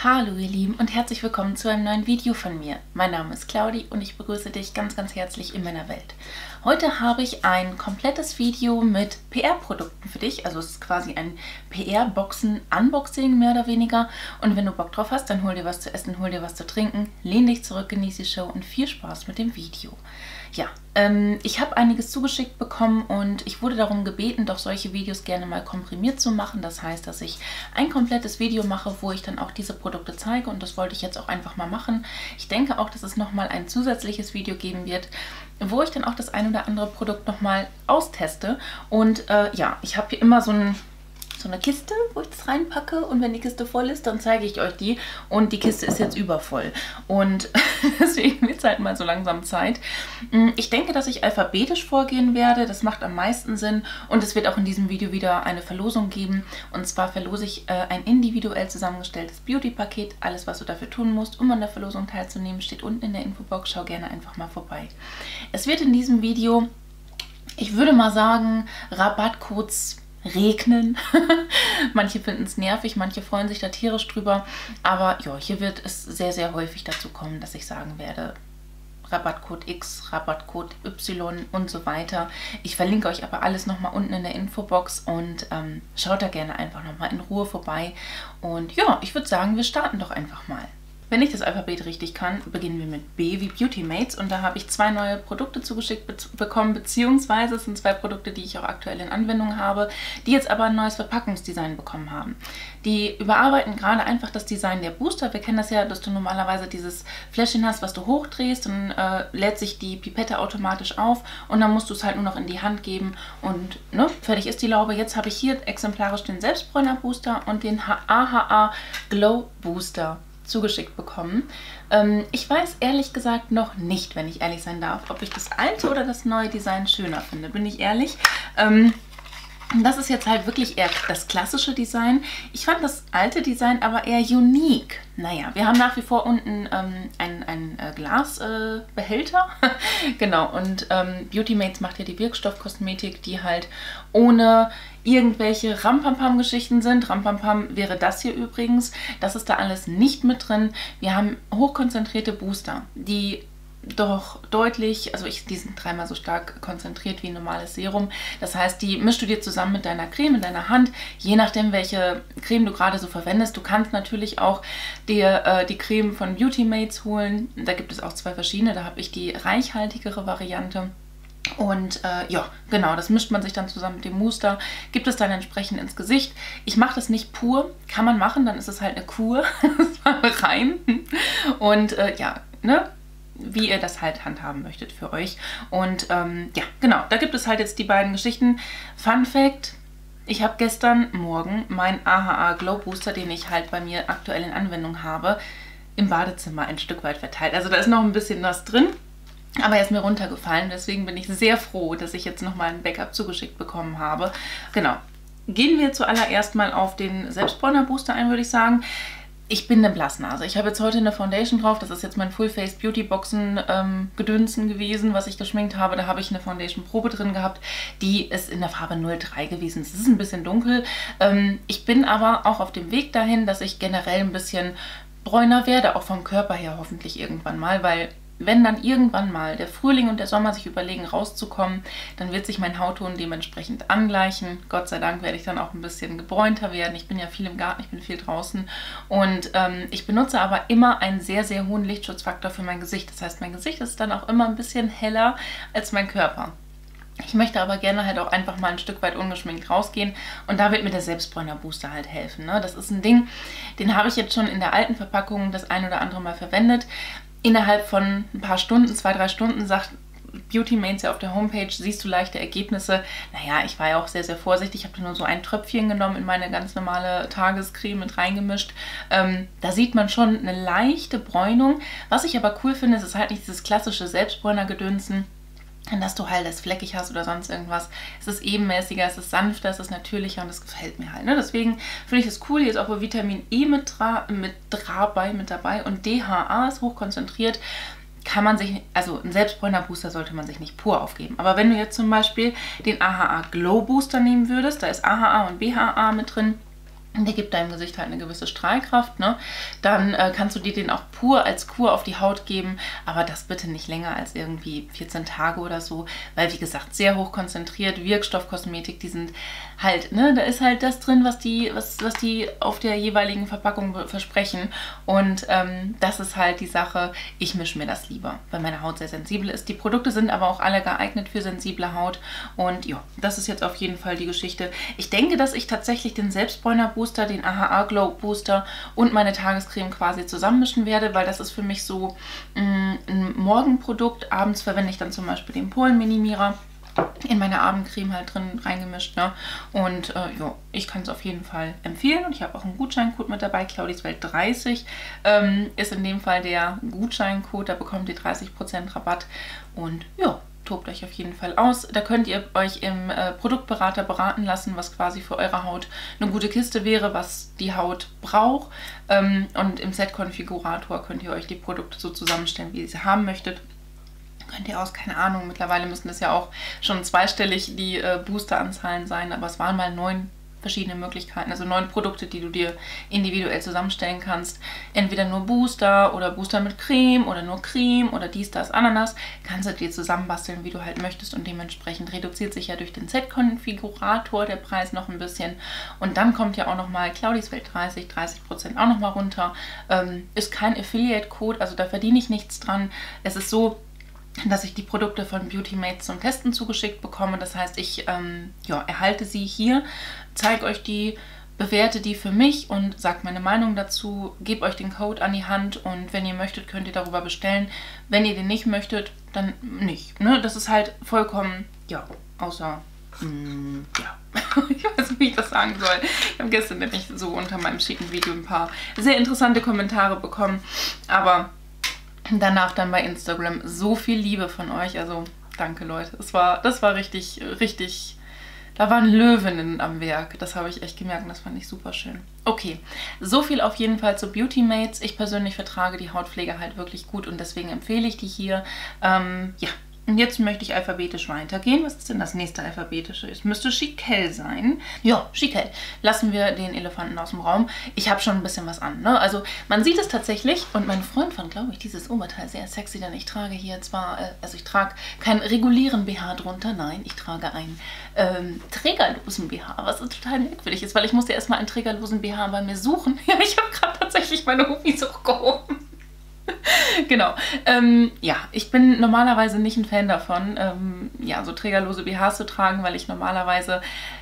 Hallo ihr Lieben und herzlich willkommen zu einem neuen Video von mir. Mein Name ist Claudi und ich begrüße dich ganz herzlich in meiner Welt. Heute habe ich ein komplettes Video mit PR-Produkten für dich, also es ist quasi ein PR-Boxen-Unboxing mehr oder weniger. Und wenn du Bock drauf hast, dann hol dir was zu essen, hol dir was zu trinken, lehn dich zurück, genieße die Show und viel Spaß mit dem Video. Ja, ich habe einiges zugeschickt bekommen und ich wurde darum gebeten, doch solche Videos gerne mal komprimiert zu machen. Das heißt, dass ich ein komplettes Video mache, wo ich dann auch diese Produkte zeige und das wollte ich jetzt auch einfach mal machen. Ich denke auch, dass es nochmal ein zusätzliches Video geben wird, wo ich dann auch das ein oder andere Produkt nochmal austeste. Und ja, ich habe hier immer so eine Kiste, wo ich das reinpacke und wenn die Kiste voll ist, dann zeige ich euch die und die Kiste ist jetzt übervoll und deswegen wird es halt mal so langsam Zeit. Ich denke, dass ich alphabetisch vorgehen werde, das macht am meisten Sinn und es wird auch in diesem Video wieder eine Verlosung geben und zwar verlose ich ein individuell zusammengestelltes Beauty-Paket. Alles, was du dafür tun musst, um an der Verlosung teilzunehmen, steht unten in der Infobox, schau gerne einfach mal vorbei. Es wird in diesem Video, ich würde mal sagen, Rabattcodes regnen. Manche finden es nervig, manche freuen sich da tierisch drüber. Aber ja, hier wird es sehr häufig dazu kommen, dass ich sagen werde, Rabattcode X, Rabattcode Y und so weiter. Ich verlinke euch aber alles nochmal unten in der Infobox und schaut da gerne einfach nochmal in Ruhe vorbei. Und ja, ich würde sagen, wir starten doch einfach mal. Wenn ich das Alphabet richtig kann, beginnen wir mit B wie Beauty Mates und da habe ich zwei neue Produkte zugeschickt bekommen, beziehungsweise es sind zwei Produkte, die ich auch aktuell in Anwendung habe, die jetzt aber ein neues Verpackungsdesign bekommen haben. Die überarbeiten gerade einfach das Design der Booster. Wir kennen das ja, dass du normalerweise dieses Fläschchen hast, was du hochdrehst, dann lädt sich die Pipette automatisch auf und dann musst du es halt nur noch in die Hand geben und ne, fertig ist die Laube. Jetzt habe ich hier exemplarisch den Selbstbräuner Booster und den AHA Glow Booster zugeschickt bekommen. Ich weiß ehrlich gesagt noch nicht, wenn ich ehrlich sein darf, ob ich das alte oder das neue Design schöner finde. Bin ich ehrlich? Das ist jetzt halt wirklich eher das klassische Design. Ich fand das alte Design aber eher unique. Naja, wir haben nach wie vor unten ein Glasbehälter. Genau, und Beauty Mates macht ja die Wirkstoffkosmetik, die halt ohne irgendwelche Rampampam-Geschichten sind. Rampampam wäre das hier übrigens. Das ist da alles nicht mit drin. Wir haben hochkonzentrierte Booster, die doch deutlich, also die sind dreimal so stark konzentriert wie ein normales Serum. Das heißt, die mischst du dir zusammen mit deiner Creme in deiner Hand, je nachdem, welche Creme du gerade so verwendest. Du kannst natürlich auch dir die Creme von Beauty Mates holen. Da gibt es auch zwei verschiedene, da habe ich die reichhaltigere Variante. Und ja, genau, das mischt man sich dann zusammen mit dem Muster, gibt es dann entsprechend ins Gesicht. Ich mache das nicht pur, kann man machen, dann ist es halt eine Kur, rein. Und ja, ne? Wie ihr das halt handhaben möchtet für euch. Und ja, genau, da gibt es halt jetzt die beiden Geschichten. Fun Fact, ich habe gestern Morgen meinen AHA Glow Booster, den ich halt bei mir aktuell in Anwendung habe, im Badezimmer ein Stück weit verteilt. Also da ist noch ein bisschen was drin, aber er ist mir runtergefallen. Deswegen bin ich sehr froh, dass ich jetzt nochmal ein Backup zugeschickt bekommen habe. Genau, gehen wir zuallererst mal auf den Selbstbräuner Booster ein, würde ich sagen. Ich bin eine Blassnase. Ich habe jetzt heute eine Foundation drauf. Das ist jetzt mein Full Face Beauty Boxen Gedönsen gewesen, was ich geschminkt habe. Da habe ich eine Foundation Probe drin gehabt. Die ist in der Farbe 03 gewesen. Es ist ein bisschen dunkel. Ich bin aber auch auf dem Weg dahin, dass ich generell ein bisschen bräuner werde, auch vom Körper her hoffentlich irgendwann mal, weil wenn dann irgendwann mal der Frühling und der Sommer sich überlegen, rauszukommen, dann wird sich mein Hautton dementsprechend angleichen. Gott sei Dank werde ich dann auch ein bisschen gebräunter werden. Ich bin ja viel im Garten, ich bin viel draußen. Und ich benutze aber immer einen sehr hohen Lichtschutzfaktor für mein Gesicht. Das heißt, mein Gesicht ist dann auch immer ein bisschen heller als mein Körper. Ich möchte aber gerne halt auch einfach mal ein Stück weit ungeschminkt rausgehen und da wird mir der Selbstbräuner Booster halt helfen. Ne? Das ist ein Ding, den habe ich jetzt schon in der alten Verpackung das ein oder andere Mal verwendet. Innerhalb von ein paar Stunden, 2-3 Stunden, sagt Beauty Mates ja auf der Homepage, siehst du leichte Ergebnisse. Naja, ich war ja auch sehr vorsichtig. Ich habe nur so ein Tröpfchen genommen, in meine ganz normale Tagescreme mit reingemischt. Da sieht man schon eine leichte Bräunung. Was ich aber cool finde, ist halt nicht dieses klassische Selbstbräuner-Gedönsen, dass du halt das fleckig hast oder sonst irgendwas. Es ist ebenmäßiger, es ist sanfter, es ist natürlicher und das gefällt mir halt. Ne? Deswegen finde ich das cool. Hier ist auch Vitamin E mit dabei und DHA ist hochkonzentriert. Kann man sich, also ein Selbstbräuner Booster sollte man sich nicht pur aufgeben. Aber wenn du jetzt zum Beispiel den AHA Glow Booster nehmen würdest, da ist AHA und BHA mit drin, Der gibt deinem Gesicht halt eine gewisse Strahlkraft, ne? Dann kannst du dir den auch pur als Kur auf die Haut geben, aber das bitte nicht länger als irgendwie 14 Tage oder so, weil wie gesagt, sehr hoch konzentriert, Wirkstoffkosmetik, die sind halt, ne, da ist halt das drin, was die auf der jeweiligen Verpackung versprechen und das ist halt die Sache, ich mische mir das lieber, weil meine Haut sehr sensibel ist. Die Produkte sind aber auch alle geeignet für sensible Haut und ja, das ist jetzt auf jeden Fall die Geschichte. Ich denke, dass ich tatsächlich den Selbstbräuner Booster, den AHA Glow Booster und meine Tagescreme quasi zusammenmischen werde, weil das ist für mich so ein Morgenprodukt. Abends verwende ich dann zum Beispiel den Porenminimierer in meine Abendcreme halt drin reingemischt, ne? Und ja, ich kann es auf jeden Fall empfehlen und ich habe auch einen Gutscheincode mit dabei, Claudiswelt30 ist in dem Fall der Gutscheincode, da bekommt ihr 30% Rabatt und ja, tobt euch auf jeden Fall aus. Da könnt ihr euch im Produktberater beraten lassen, was quasi für eure Haut eine gute Kiste wäre, was die Haut braucht. Und im Set-Konfigurator könnt ihr euch die Produkte so zusammenstellen, wie ihr sie haben möchtet. Könnt ihr aus, keine Ahnung, mittlerweile müssen das ja auch schon zweistellig die Boosteranzahlen sein, aber es waren mal 9 verschiedene Möglichkeiten, also 9 Produkte, die du dir individuell zusammenstellen kannst. Entweder nur Booster oder Booster mit Creme oder nur Creme oder dies, das, Ananas. Kannst du dir zusammenbasteln, wie du halt möchtest und dementsprechend reduziert sich ja durch den Set-Konfigurator der Preis noch ein bisschen. Und dann kommt ja auch nochmal Claudiswelt30, 30% auch nochmal runter. Ist kein Affiliate-Code, also da verdiene ich nichts dran. Es ist so, dass ich die Produkte von Beautymates zum Testen zugeschickt bekomme. Das heißt, ich ja, erhalte sie hier, zeige euch die, bewerte die für mich und sage meine Meinung dazu, gebe euch den Code an die Hand und wenn ihr möchtet, könnt ihr darüber bestellen. Wenn ihr den nicht möchtet, dann nicht. Ne? Das ist halt vollkommen, ja, außer, ja, ich weiß nicht, wie ich das sagen soll. Ich habe gestern nämlich so unter meinem schicken Video ein paar sehr interessante Kommentare bekommen, aber danach dann bei Instagram so viel Liebe von euch, also danke Leute, das war richtig, richtig, da waren Löwinnen am Werk, das habe ich echt gemerkt und das fand ich super schön. Okay, so viel auf jeden Fall zu Beautymates. Ich persönlich vertrage die Hautpflege halt wirklich gut und deswegen empfehle ich die hier. Ja. Und jetzt möchte ich alphabetisch weitergehen. Was ist denn das nächste alphabetische? Es müsste Chiquelle sein. Ja, Chiquelle. Lassen wir den Elefanten aus dem Raum. Ich habe schon ein bisschen was an, ne? Also man sieht es tatsächlich und mein Freund fand, glaube ich, dieses Oberteil sehr sexy, denn ich trage hier zwar, also ich trage keinen regulären BH drunter, nein, ich trage einen trägerlosen BH, was total merkwürdig ist, weil ich musste erstmal einen trägerlosen BH bei mir suchen. Ja, ich habe gerade tatsächlich meine Hufis hochgehoben. Genau. Ja, ich bin normalerweise nicht ein Fan davon, ja, so trägerlose BHs zu tragen, weil ich normalerweise,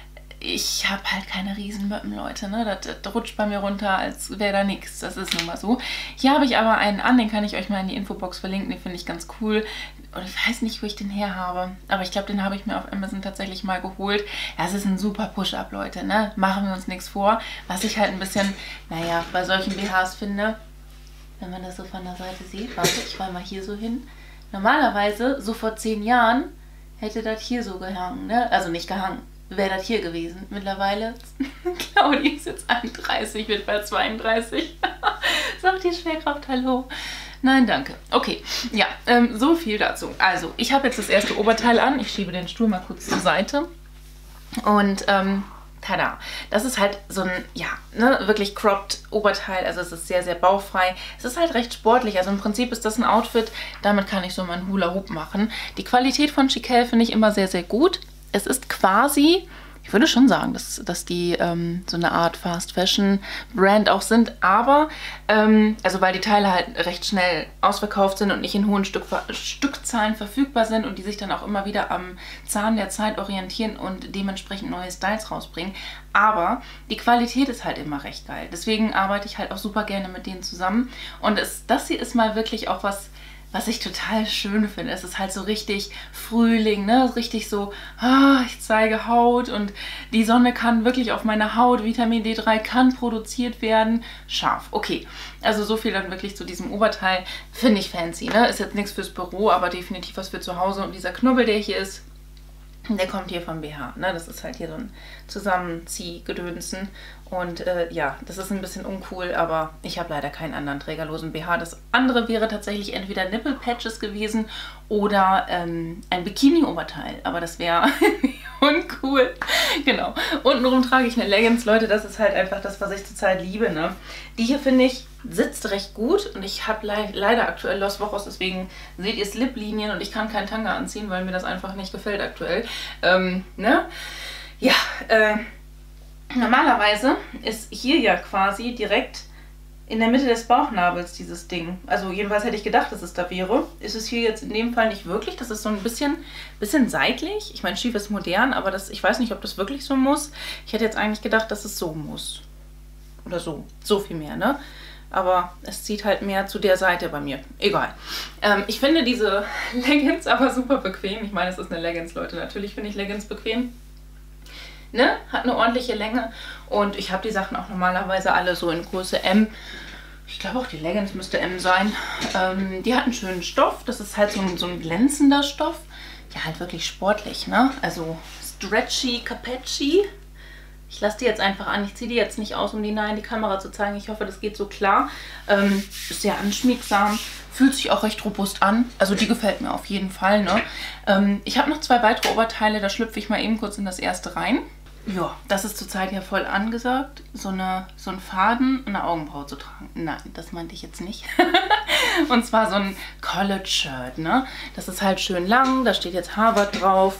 ich habe halt keine Riesenmöppen, Leute, ne? Das rutscht bei mir runter, als wäre da nichts. Das ist nun mal so. Hier habe ich aber einen an, den kann ich euch mal in die Infobox verlinken, den finde ich ganz cool. Und ich weiß nicht, wo ich den her habe, aber ich glaube, den habe ich mir auf Amazon tatsächlich mal geholt. Das ist ein super Push-Up, Leute, ne? Machen wir uns nichts vor. Was ich halt ein bisschen, naja, bei solchen BHs finde, wenn man das so von der Seite sieht. Warte, ich mal hier so hin. Normalerweise, so vor 10 Jahren, hätte das hier so gehangen, ne? Also nicht gehangen, wäre das hier gewesen. Mittlerweile, Claudi ist jetzt 31, wird bald 32. Sagt die Schwerkraft Hallo? Nein, danke. Okay, ja, so viel dazu. Also, ich habe jetzt das erste Oberteil an. Ich schiebe den Stuhl mal kurz zur Seite. Und, tada. Das ist halt so ein, ja, ne, wirklich cropped Oberteil. Also es ist sehr, sehr bauchfrei. Es ist halt recht sportlich. Also im Prinzip ist das ein Outfit, damit kann ich so meinen Hula Hoop machen. Die Qualität von Chiquelle finde ich immer sehr, sehr gut. Es ist quasi, ich würde schon sagen, dass die so eine Art Fast Fashion Brand auch sind, aber also weil die Teile halt recht schnell ausverkauft sind und nicht in hohen Stückzahlen verfügbar sind und die sich dann auch immer wieder am Zahn der Zeit orientieren und dementsprechend neue Styles rausbringen. Aber die Qualität ist halt immer recht geil. Deswegen arbeite ich halt auch super gerne mit denen zusammen. Und das hier ist mal wirklich auch was ich total schön finde. Es ist halt so richtig Frühling, ne? Richtig so, ich zeige Haut und die Sonne kann wirklich auf meine Haut, Vitamin D3 kann produziert werden. Scharf, okay. Also so viel dann wirklich zu diesem Oberteil. Finde ich fancy, ne? Ist jetzt nichts fürs Büro, aber definitiv was für zu Hause. Und dieser Knubbel, der hier ist, der kommt hier vom BH, ne? Das ist halt hier so ein Zusammenziehgedönsen. Und ja, das ist ein bisschen uncool, aber ich habe leider keinen anderen trägerlosen BH. Das andere wäre tatsächlich entweder Nipple Patches gewesen oder ein Bikini-Oberteil. Aber das wäre uncool. Genau. Untenrum trage ich eine Leggings, Leute, das ist halt einfach das, was ich zurzeit liebe, ne? Die hier, finde ich, sitzt recht gut und ich habe leider aktuell Los Wochos, deswegen seht ihr Slip-Linien und ich kann keinen Tanga anziehen, weil mir das einfach nicht gefällt aktuell. Ne? Ja, normalerweise ist hier ja quasi direkt in der Mitte des Bauchnabels dieses Ding. Also jedenfalls hätte ich gedacht, dass es da wäre. Ist es hier jetzt in dem Fall nicht wirklich. Das ist so ein bisschen seitlich. Ich meine, schief ist modern, aber ich weiß nicht, ob das wirklich so muss. Ich hätte jetzt eigentlich gedacht, dass es so muss. Oder so. So viel mehr, ne? Aber es zieht halt mehr zu der Seite bei mir. Egal. Ich finde diese Leggings aber super bequem. Ich meine, es ist eine Leggings, Leute. Natürlich finde ich Leggings bequem. Ne? Hat eine ordentliche Länge und ich habe die Sachen auch normalerweise alle so in Größe M. Ich glaube auch die Leggings müsste M sein. Die hat einen schönen Stoff. Das ist halt so ein glänzender Stoff. Ja, halt wirklich sportlich, ne? Also stretchy, capacci. Ich lasse die jetzt einfach an. Ich ziehe die jetzt nicht aus, um die nahe in die Kamera zu zeigen. Ich hoffe, das geht so klar. Ist sehr anschmiegsam. Fühlt sich auch recht robust an. Also die gefällt mir auf jeden Fall, ne? Ich habe noch 2 weitere Oberteile. Da schlüpfe ich mal eben kurz in das erste rein. Ja, das ist zurzeit ja voll angesagt, so ein Faden und eine Augenbraue zu tragen. Nein, das meinte ich jetzt nicht. Und zwar so ein College-Shirt, ne? Das ist halt schön lang, da steht jetzt Harvard drauf.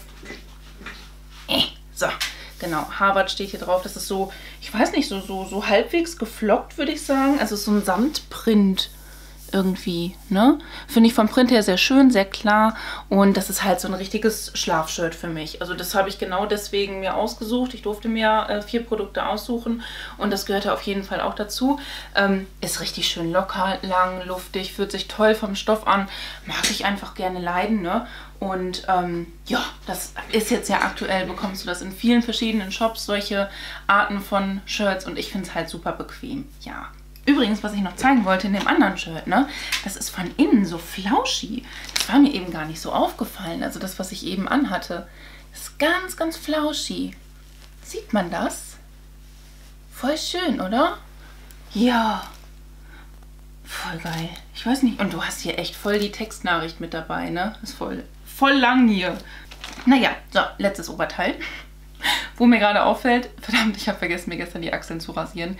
So, genau, Harvard steht hier drauf. Das ist so, ich weiß nicht, so halbwegs geflockt, würde ich sagen. Also so ein Samtprint irgendwie, ne? Finde ich vom Print her sehr schön, sehr klar und das ist halt so ein richtiges Schlafshirt für mich. Also das habe ich genau deswegen mir ausgesucht. Ich durfte mir 4 Produkte aussuchen und das gehörte auf jeden Fall auch dazu. Ist richtig schön locker, lang, luftig, fühlt sich toll vom Stoff an. Mag ich einfach gerne leiden, ne? Und ja, das ist jetzt ja aktuell, bekommst du das in vielen verschiedenen Shops, solche Arten von Shirts und ich finde es halt super bequem, ja. Übrigens, was ich noch zeigen wollte in dem anderen Shirt, ne, das ist von innen so flauschi. Das war mir eben gar nicht so aufgefallen. Also das, was ich eben anhatte, ist ganz, ganz flauschi. Sieht man das? Voll schön, oder? Ja. Voll geil. Ich weiß nicht. Und du hast hier echt voll die Textnachricht mit dabei, ne? Ist voll lang hier. Naja, so, letztes Oberteil. Wo mir gerade auffällt, verdammt, ich habe vergessen, mir gestern die Achseln zu rasieren.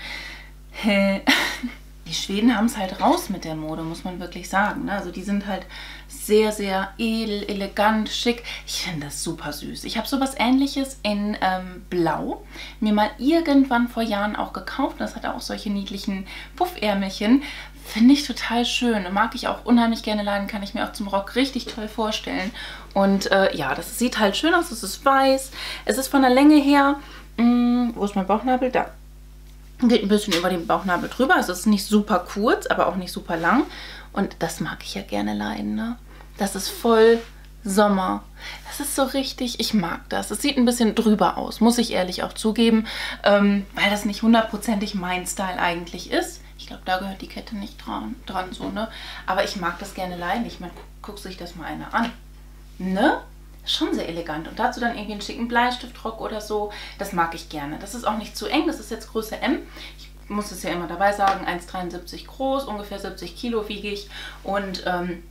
Die Schweden haben es halt raus mit der Mode, muss man wirklich sagen. Ne? Also die sind halt sehr, sehr edel, elegant, schick. Ich finde das super süß. Ich habe sowas Ähnliches in Blau mir mal irgendwann vor Jahren auch gekauft. Das hat auch solche niedlichen Puffärmelchen. Finde ich total schön. Mag ich auch unheimlich gerne leiden. Kann ich mir auch zum Rock richtig toll vorstellen. Und ja, das sieht halt schön aus. Es ist weiß. Es ist von der Länge her... wo ist mein Bauchnabel? Da. Geht ein bisschen über den Bauchnabel drüber. Also es ist nicht super kurz, aber auch nicht super lang. Und das mag ich ja gerne leiden, ne? Das ist voll Sommer. Das ist so richtig, ich mag das. Es sieht ein bisschen drüber aus, muss ich ehrlich auch zugeben, weil das nicht hundertprozentig mein Style eigentlich ist. Ich glaube, da gehört die Kette nicht dran so, ne? Aber ich mag das gerne leiden. Ich meine, guck sich das mal einer an. Ne? Schon sehr elegant. Und dazu dann irgendwie einen schicken Bleistiftrock oder so. Das mag ich gerne. Das ist auch nicht zu eng. Das ist jetzt Größe M. Ich muss es ja immer dabei sagen. 1,73 groß, ungefähr 70 Kilo wiege ich. Und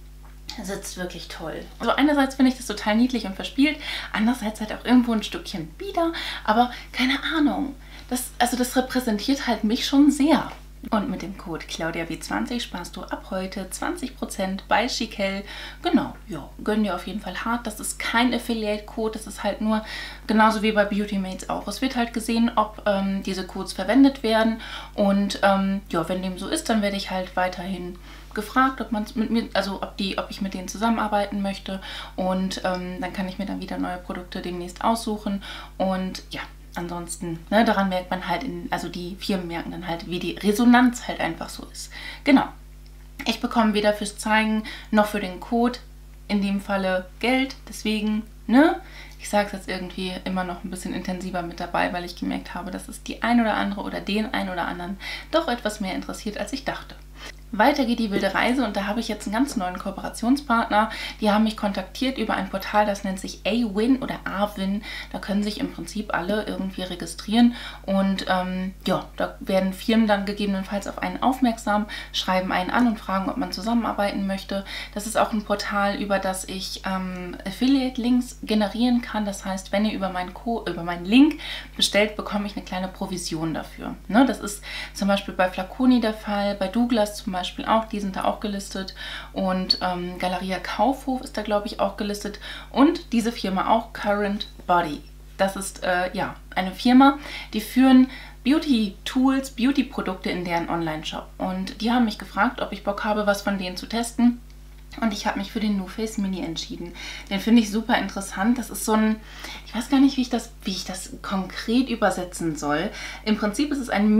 sitzt wirklich toll. Also einerseits finde ich das total niedlich und verspielt. Andererseits halt auch irgendwo ein Stückchen bieder. Aber keine Ahnung. Das repräsentiert halt mich schon sehr. Und mit dem Code CLAUDIAW20 sparst du ab heute 20% bei Chiquelle. Genau, ja, gönn dir auf jeden Fall hart. Das ist kein Affiliate-Code, das ist halt nur genauso wie bei Beautymates auch. Es wird halt gesehen, ob diese Codes verwendet werden. Und ja, wenn dem so ist, dann werde ich halt weiterhin gefragt, ob man mit mir, also ob ich mit denen zusammenarbeiten möchte. Und dann kann ich mir dann wieder neue Produkte demnächst aussuchen. Und ja. Ansonsten, ne, daran merkt man halt, also die Firmen merken dann halt, wie die Resonanz halt einfach so ist. Genau. Ich bekomme weder fürs Zeigen noch für den Code in dem Falle Geld. Deswegen, ne, ich sage es jetzt irgendwie immer noch ein bisschen intensiver mit dabei, weil ich gemerkt habe, dass es die ein oder andere oder den ein oder anderen doch etwas mehr interessiert, als ich dachte. Weiter geht die wilde Reise und da habe ich jetzt einen ganz neuen Kooperationspartner. Die haben mich kontaktiert über ein Portal, das nennt sich Awin oder Awin. Da können sich im Prinzip alle irgendwie registrieren und ja, da werden Firmen dann gegebenenfalls auf einen aufmerksam, schreiben einen an und fragen, ob man zusammenarbeiten möchte. Das ist auch ein Portal, über das ich Affiliate-Links generieren kann. Das heißt, wenn ihr über meinen Link bestellt, bekomme ich eine kleine Provision dafür. Ne? Das ist zum Beispiel bei Flaconi der Fall, bei Douglas zum Beispiel auch, die sind da auch gelistet und Galeria Kaufhof ist da, glaube ich, auch gelistet und diese Firma auch, Current Body. Das ist ja eine Firma, die führen Beauty-Tools, Beauty-Produkte in deren Online-Shop und die haben mich gefragt, ob ich Bock habe, was von denen zu testen. Und ich habe mich für den NuFace Mini entschieden. Den finde ich super interessant. Das ist so ein, ich weiß gar nicht, wie ich das konkret übersetzen soll. Im Prinzip ist es ein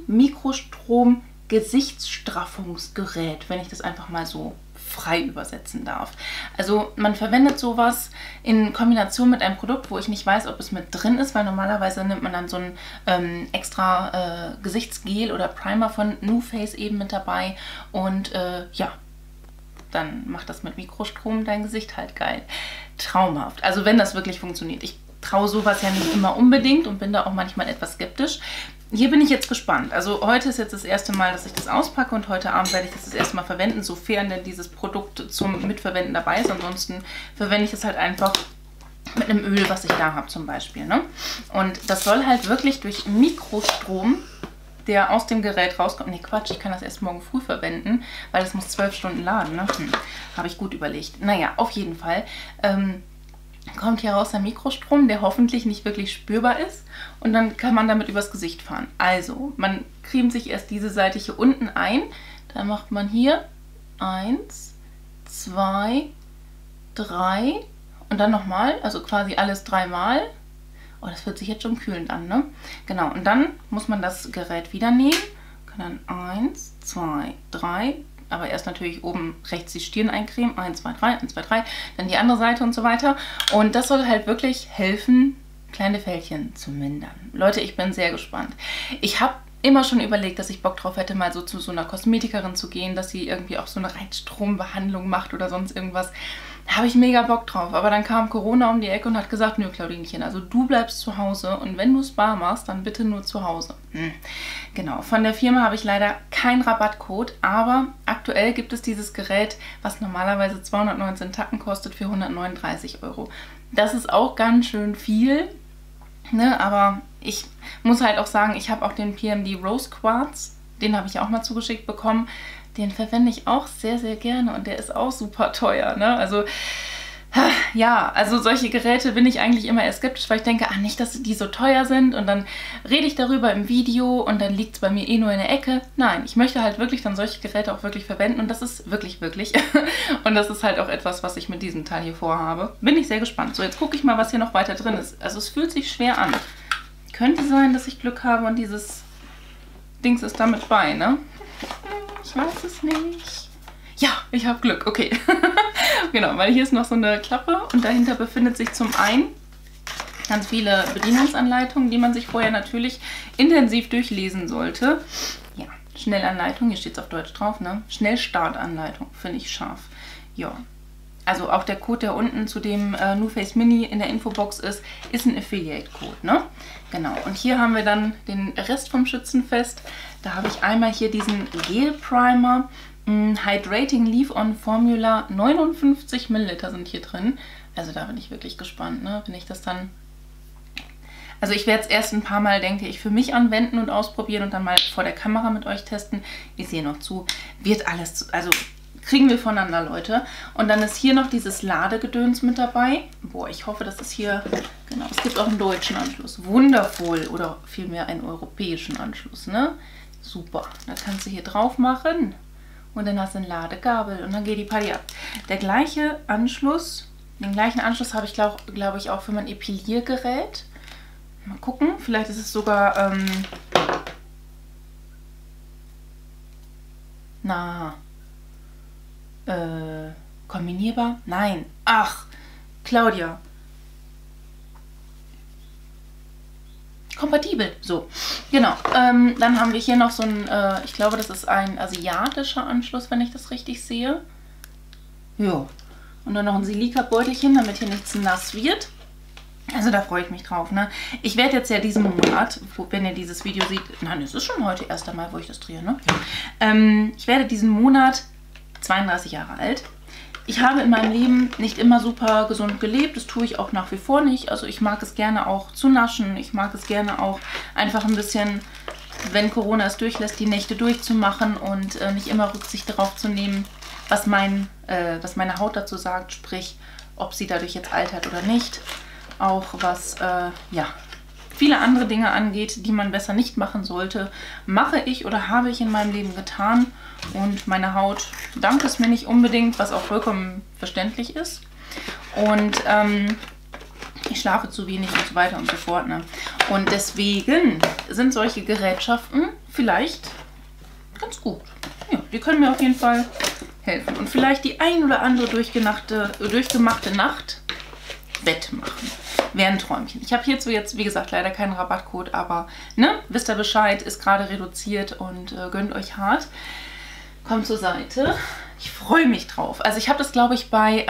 Mini-Mikrostrom-Gesichtsstraffungsgerät, wenn ich das einfach mal so frei übersetzen darf. Also man verwendet sowas in Kombination mit einem Produkt, wo ich nicht weiß, ob es mit drin ist, weil normalerweise nimmt man dann so ein extra Gesichtsgel oder Primer von NuFace eben mit dabei und ja, dann macht das mit Mikrostrom dein Gesicht halt geil. Traumhaft. Also wenn das wirklich funktioniert. Ich traue sowas ja nicht immer unbedingt und bin da auch manchmal etwas skeptisch. Hier bin ich jetzt gespannt. Also heute ist jetzt das erste Mal, dass ich das auspacke und heute Abend werde ich das erste Mal verwenden, sofern denn dieses Produkt zum Mitverwenden dabei ist. Ansonsten verwende ich es halt einfach mit einem Öl, was ich da habe zum Beispiel. Ne? Und das soll halt wirklich durch Mikrostrom, der aus dem Gerät rauskommt. Ne, Quatsch, ich kann das erst morgen früh verwenden, weil das muss 12 Stunden laden. Ne? Habe ich gut überlegt. Naja, auf jeden Fall kommt hier raus der Mikrostrom, der hoffentlich nicht wirklich spürbar ist. Und dann kann man damit übers Gesicht fahren. Also, man cremt sich erst diese Seite hier unten ein. Dann macht man hier 1, 2, 3 und dann nochmal, also quasi alles 3-mal. Oh, das fühlt sich jetzt schon kühlend an, ne? Genau, und dann muss man das Gerät wieder nehmen. Kann dann 1, 2, 3, aber erst natürlich oben rechts die Stirn eincremen. 1, 2, 3, 1, 2, 3, dann die andere Seite und so weiter. Und das soll halt wirklich helfen, kleine Fältchen zu mindern. Leute, ich bin sehr gespannt. Ich habe immer schon überlegt, dass ich Bock drauf hätte, mal so zu so einer Kosmetikerin zu gehen, dass sie irgendwie auch so eine Reizstrombehandlung macht oder sonst irgendwas. Da habe ich mega Bock drauf. Aber dann kam Corona um die Ecke und hat gesagt, nö, Claudinchen, also du bleibst zu Hause und wenn du Spa machst, dann bitte nur zu Hause. Genau, von der Firma habe ich leider keinen Rabattcode, aber aktuell gibt es dieses Gerät, was normalerweise 219 Tacken kostet, für 139 €. Das ist auch ganz schön viel, ne? Aber ich muss halt auch sagen, ich habe auch den PMD Rose Quartz, den habe ich auch mal zugeschickt bekommen. Den verwende ich auch sehr, sehr gerne und der ist auch super teuer, ne? Also, ja, also solche Geräte bin ich eigentlich immer eher skeptisch, weil ich denke, nicht, dass die so teuer sind und dann rede ich darüber im Video und dann liegt es bei mir eh nur in der Ecke. Nein, ich möchte halt wirklich dann solche Geräte auch wirklich verwenden und das ist wirklich, wirklich. Und das ist halt auch etwas, was ich mit diesem Teil hier vorhabe. Bin ich sehr gespannt. So, jetzt gucke ich mal, was hier noch weiter drin ist. Also es fühlt sich schwer an. Könnte sein, dass ich Glück habe und dieses Dings ist damit bei, ne? Ich weiß es nicht. Ja, ich habe Glück. Okay. Genau, weil hier ist noch so eine Klappe und dahinter befindet sich zum einen ganz viele Bedienungsanleitungen, die man sich vorher natürlich intensiv durchlesen sollte. Ja, Schnellanleitung, hier steht es auf Deutsch drauf, ne? Schnellstartanleitung, finde ich scharf. Ja, also auch der Code, der unten zu dem NuFace Mini in der Infobox ist ein Affiliate-Code, ne? Genau, und hier haben wir dann den Rest vom Schützenfest. Da habe ich einmal hier diesen Gel-Primer, Hydrating Leave-On Formula, 59 Milliliter sind hier drin. Also da bin ich wirklich gespannt, ne? Wenn ich das dann... Also ich werde es erst ein paar Mal, denke ich, für mich anwenden und ausprobieren und dann mal vor der Kamera mit euch testen. Ich sehe noch zu, wird alles... Also kriegen wir voneinander, Leute. Und dann ist hier noch dieses Ladegedöns mit dabei. Boah, ich hoffe, das ist hier... Genau, es gibt auch einen deutschen Anschluss. Wundervoll. Oder vielmehr einen europäischen Anschluss, ne? Super. Da kannst du hier drauf machen. Und dann hast du eine Ladegabel. Und dann geht die Party ab. Der gleiche Anschluss... Den gleichen Anschluss habe ich, glaube ich, auch für mein Epiliergerät. Mal gucken. Vielleicht ist es sogar... kombinierbar? Nein. Ach, Claudia. kompatibel. So, genau. Dann haben wir hier noch so ein, ich glaube, das ist ein asiatischer Anschluss, wenn ich das richtig sehe. Jo. Und dann noch ein Silika-Beutelchen, damit hier nichts nass wird. Also da freue ich mich drauf, ne? Ich werde jetzt ja diesen Monat, wenn ihr dieses Video seht, nein, es ist schon heute 1. Mai, wo ich das drehe, ne? Ja. Ich werde diesen Monat 32 Jahre alt. Ich habe in meinem Leben nicht immer super gesund gelebt, das tue ich auch nach wie vor nicht. Also ich mag es gerne auch zu naschen, ich mag es gerne auch einfach ein bisschen, wenn Corona es durchlässt, die Nächte durchzumachen und nicht immer Rücksicht darauf zu nehmen, was meine Haut dazu sagt, sprich, ob sie dadurch jetzt altert oder nicht. Auch was ja, viele andere Dinge angeht, die man besser nicht machen sollte, mache ich oder habe ich in meinem Leben getan. Und meine Haut dankt es mir nicht unbedingt, was auch vollkommen verständlich ist. Und ich schlafe zu wenig und so weiter und so fort. Ne? Und deswegen sind solche Gerätschaften vielleicht ganz gut. Ja, die können mir auf jeden Fall helfen. Und vielleicht die ein oder andere durchgemachte Nacht wettmachen. Wäre ein Träumchen. Ich habe hierzu jetzt, wie gesagt, leider keinen Rabattcode, aber ne, wisst ihr Bescheid, ist gerade reduziert und gönnt euch hart. Kommt zur Seite. Ich freue mich drauf. Also ich habe das, glaube ich, bei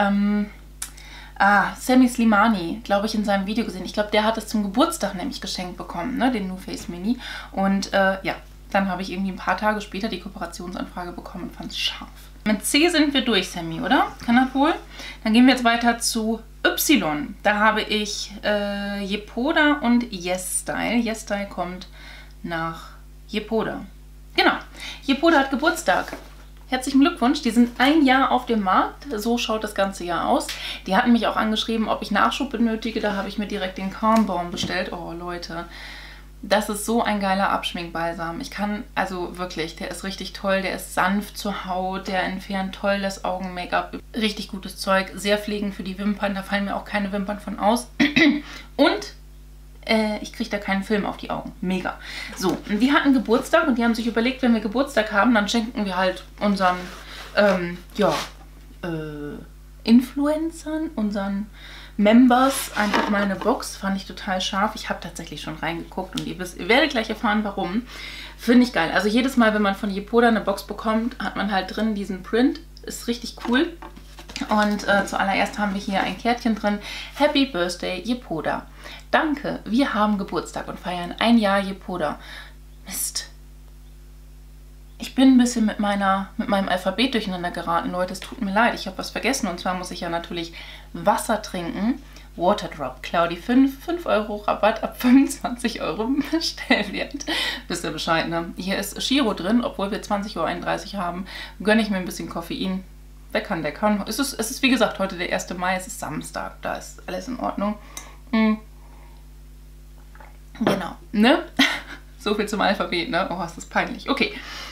Sammy Slimani, glaube ich, in seinem Video gesehen. Ich glaube, der hat es zum Geburtstag nämlich geschenkt bekommen, ne, den NuFace Mini. Und ja, dann habe ich irgendwie ein paar Tage später die Kooperationsanfrage bekommen und fand es scharf. Mit C sind wir durch, Sammy, oder? Kann das wohl? Dann gehen wir jetzt weiter zu Y. Da habe ich Yepoda und YesStyle. YesStyle kommt nach Yepoda. Genau. Yepoda hat Geburtstag. Herzlichen Glückwunsch. Die sind ein Jahr auf dem Markt. So schaut das ganze Jahr aus. Die hatten mich auch angeschrieben, ob ich Nachschub benötige. Da habe ich mir direkt den Calm Balm bestellt. Oh, Leute. Das ist so ein geiler Abschminkbalsam. Ich kann, also wirklich, der ist richtig toll. Der ist sanft zur Haut. Der entfernt toll das Augen-Make-up. Richtig gutes Zeug. Sehr pflegend für die Wimpern. Da fallen mir auch keine Wimpern von aus. Und ich kriege da keinen Film auf die Augen. Mega. So, und die hatten Geburtstag und die haben sich überlegt, wenn wir Geburtstag haben, dann schenken wir halt unseren, Influencern, unseren Members einfach mal eine Box. Fand ich total scharf. Ich habe tatsächlich schon reingeguckt und ihr werdet gleich erfahren, warum. Finde ich geil. Also jedes Mal, wenn man von Yepoda eine Box bekommt, hat man halt drin diesen Print. Ist richtig cool. Und zuallererst haben wir hier ein Kärtchen drin. Happy Birthday Yepoda. Danke, wir haben Geburtstag und feiern ein Jahr Yepoda. Mist. Ich bin ein bisschen mit meinem Alphabet durcheinander geraten, Leute. Es tut mir leid, ich habe was vergessen. Und zwar muss ich ja natürlich Wasser trinken. Waterdrop, Claudi 5 € Rabatt ab 25 € Bestellwert. Wisst ihr Bescheid, ne? Hier ist Shiro drin, obwohl wir 20:31 Uhr haben. Gönne ich mir ein bisschen Koffein. Wer kann, der kann. Es ist wie gesagt heute der 1. Mai, es ist Samstag, da ist alles in Ordnung. Genau, ne? So viel zum Alphabet, ne? Oh, ist das peinlich. Okay.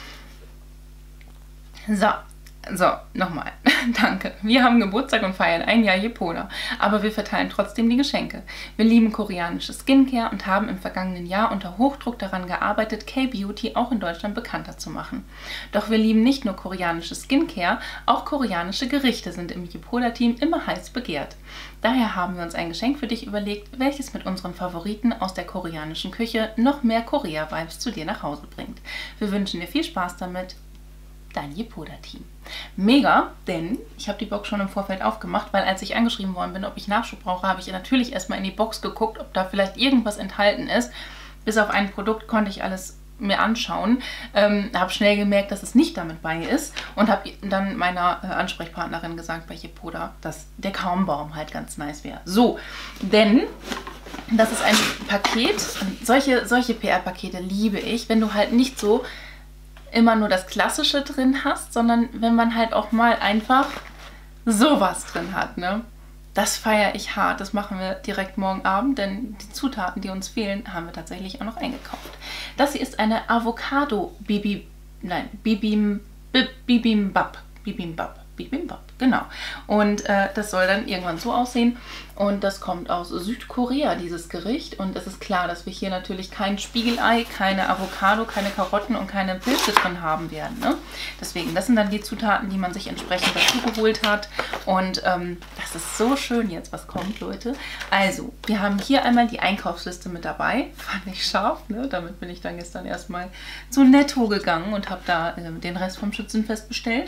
So, nochmal. Danke. Wir haben Geburtstag und feiern ein Jahr Yepoda, aber wir verteilen trotzdem die Geschenke. Wir lieben koreanische Skincare und haben im vergangenen Jahr unter Hochdruck daran gearbeitet, K-Beauty auch in Deutschland bekannter zu machen. Doch wir lieben nicht nur koreanische Skincare, auch koreanische Gerichte sind im Yepoda-Team immer heiß begehrt. Daher haben wir uns ein Geschenk für dich überlegt, welches mit unseren Favoriten aus der koreanischen Küche noch mehr Korea-Vibes zu dir nach Hause bringt. Wir wünschen dir viel Spaß damit. Dein Yepoda-Team. Mega, denn ich habe die Box schon im Vorfeld aufgemacht, weil als ich angeschrieben worden bin, ob ich Nachschub brauche, habe ich natürlich erstmal in die Box geguckt, ob da vielleicht irgendwas enthalten ist. Bis auf ein Produkt konnte ich alles mir anschauen. Habe schnell gemerkt, dass es nicht damit bei ist und habe dann meiner Ansprechpartnerin gesagt bei Yepoda, dass der Calm Balm halt ganz nice wäre. So, denn das ist ein Paket, solche PR-Pakete liebe ich, wenn du halt nicht so immer nur das Klassische drin hast, sondern wenn man halt auch mal einfach sowas drin hat, ne? Das feiere ich hart. Das machen wir direkt morgen Abend, denn die Zutaten, die uns fehlen, haben wir tatsächlich auch noch eingekauft. Das hier ist eine Avocado Bibimbap, genau. Und das soll dann irgendwann so aussehen. Und das kommt aus Südkorea, dieses Gericht. Und es ist klar, dass wir hier natürlich kein Spiegelei, keine Avocado, keine Karotten und keine Pilze drin haben werden. Ne? Deswegen, das sind dann die Zutaten, die man sich entsprechend dazu geholt hat. Und das ist so schön jetzt, was kommt, Leute. Also, wir haben hier einmal die Einkaufsliste mit dabei. Fand ich scharf, ne? Damit bin ich dann gestern erstmal zu Netto gegangen und habe da den Rest vom Schützenfest bestellt.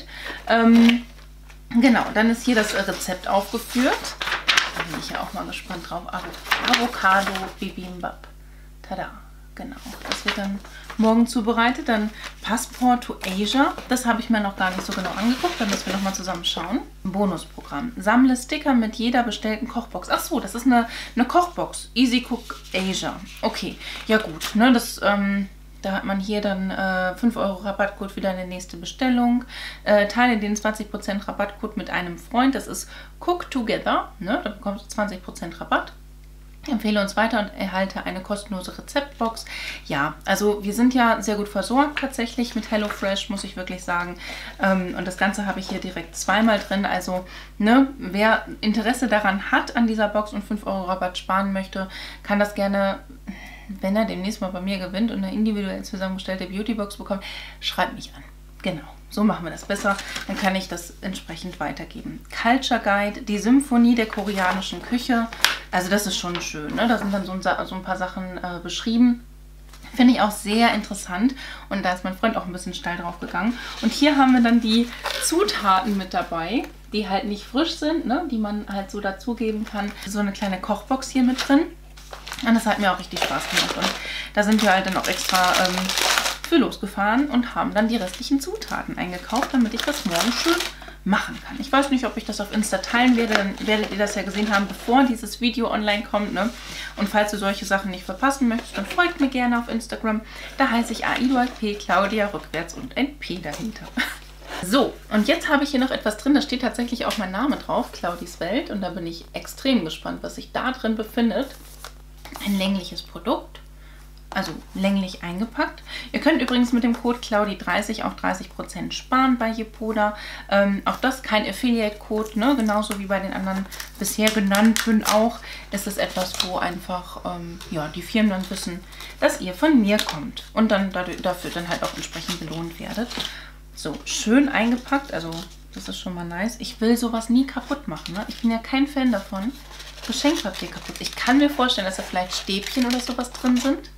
Genau, dann ist hier das Rezept aufgeführt. Da bin ich ja auch mal gespannt drauf. Avocado Bibimbap. Tada, genau. Das wird dann morgen zubereitet. Dann Passport to Asia. Das habe ich mir noch gar nicht so genau angeguckt. Da müssen wir nochmal zusammen schauen. Bonusprogramm. Sammle Sticker mit jeder bestellten Kochbox. Ach so, das ist eine Kochbox. Easy Cook Asia. Okay, ja gut. Ne, das, da hat man hier dann 5 € Rabattcode wieder in die nächste Bestellung. Teile den 20% Rabattcode mit einem Freund. Das ist Cook Together. Ne, da bekommst du 20% Rabatt. Empfehle uns weiter und erhalte eine kostenlose Rezeptbox. Ja, also wir sind ja sehr gut versorgt tatsächlich mit HelloFresh, muss ich wirklich sagen. Und das Ganze habe ich hier direkt zweimal drin. Also, ne, wer Interesse daran hat an dieser Box und 5 € Rabatt sparen möchte, kann das gerne, wenn er demnächst mal bei mir gewinnt und eine individuell zusammengestellte Beautybox bekommt, schreibt mich an. Genau, so machen wir das besser. Dann kann ich das entsprechend weitergeben. Culture Guide, die Symphonie der koreanischen Küche. Also das ist schon schön, ne? Da sind dann so ein paar Sachen beschrieben. Finde ich auch sehr interessant. Und da ist mein Freund auch ein bisschen steil drauf gegangen. Und hier haben wir dann die Zutaten mit dabei, die halt nicht frisch sind, ne? Die man halt so dazugeben kann. So eine kleine Kochbox hier mit drin. Und das hat mir auch richtig Spaß gemacht. Und da sind wir halt dann auch extra für losgefahren und haben dann die restlichen Zutaten eingekauft, damit ich das morgen schön machen kann. Ich weiß nicht, ob ich das auf Insta teilen werde, dann werdet ihr das ja gesehen haben, bevor dieses Video online kommt, ne? Und falls du solche Sachen nicht verpassen möchtest, dann folgt mir gerne auf Instagram. Da heiße ich AIDOLP, Claudia rückwärts und ein P dahinter. So, und jetzt habe ich hier noch etwas drin, da steht tatsächlich auch mein Name drauf, Claudis Welt. Und da bin ich extrem gespannt, was sich da drin befindet. Ein längliches Produkt. Also länglich eingepackt. Ihr könnt übrigens mit dem Code Claudi30 auch 30% sparen bei Yepoda. Auch das kein Affiliate-Code, ne? Genauso wie bei den anderen bisher genannten auch. Ist es etwas, wo einfach ja, die Firmen dann wissen, dass ihr von mir kommt. Und dann dafür dann halt auch entsprechend belohnt werdet. So, schön eingepackt. Also das ist schon mal nice. Ich will sowas nie kaputt machen, ne? Ich bin ja kein Fan davon, Geschenkpapier kaputt. Ich kann mir vorstellen, dass da vielleicht Stäbchen oder sowas drin sind.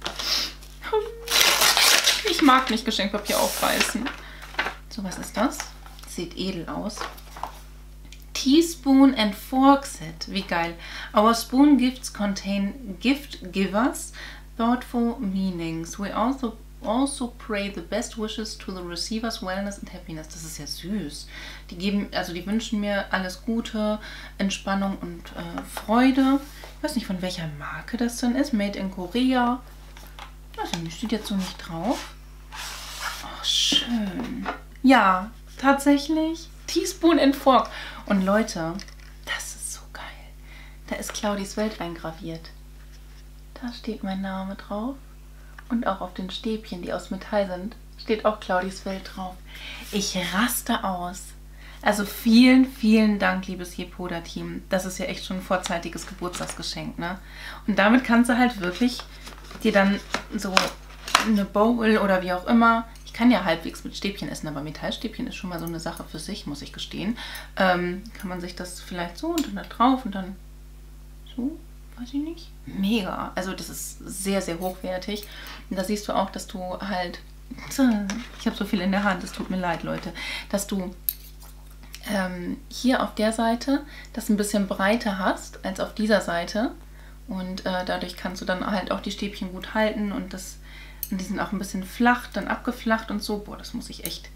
Ich mag nicht Geschenkpapier aufreißen. So, was ist das? Sieht edel aus. Teaspoon and Fork Set. Wie geil. Our spoon gifts contain gift givers thoughtful meanings. We also pray the best wishes to the receivers wellness and happiness. Das ist ja süß. Die wünschen mir alles Gute, Entspannung und Freude. Ich weiß nicht, von welcher Marke das denn ist. Made in Korea. Also, mir steht jetzt so nicht drauf. Oh, schön. Ja, tatsächlich. Teaspoon and Fork. Und Leute, das ist so geil. Da ist Claudis Welt eingraviert. Da steht mein Name drauf. Und auch auf den Stäbchen, die aus Metall sind, steht auch Claudis Welt drauf. Ich raste aus. Also vielen, vielen Dank, liebes Yepoda-Team. Das ist ja echt schon ein vorzeitiges Geburtstagsgeschenk, ne? Und damit kannst du halt wirklich dir dann so eine Bowl oder wie auch immer. Ich kann ja halbwegs mit Stäbchen essen, aber Metallstäbchen ist schon mal so eine Sache für sich, muss ich gestehen. Kann man sich das vielleicht so und dann da drauf und dann so, weiß ich nicht. Mega. Also das ist sehr, sehr hochwertig. Und da siehst du auch, dass du halt, ich habe so viel in der Hand, es tut mir leid, Leute, dass du hier auf der Seite das ein bisschen breiter hast als auf dieser Seite. Und dadurch kannst du dann halt auch die Stäbchen gut halten und die sind auch ein bisschen flach, dann abgeflacht und so. Boah, das muss ich echt...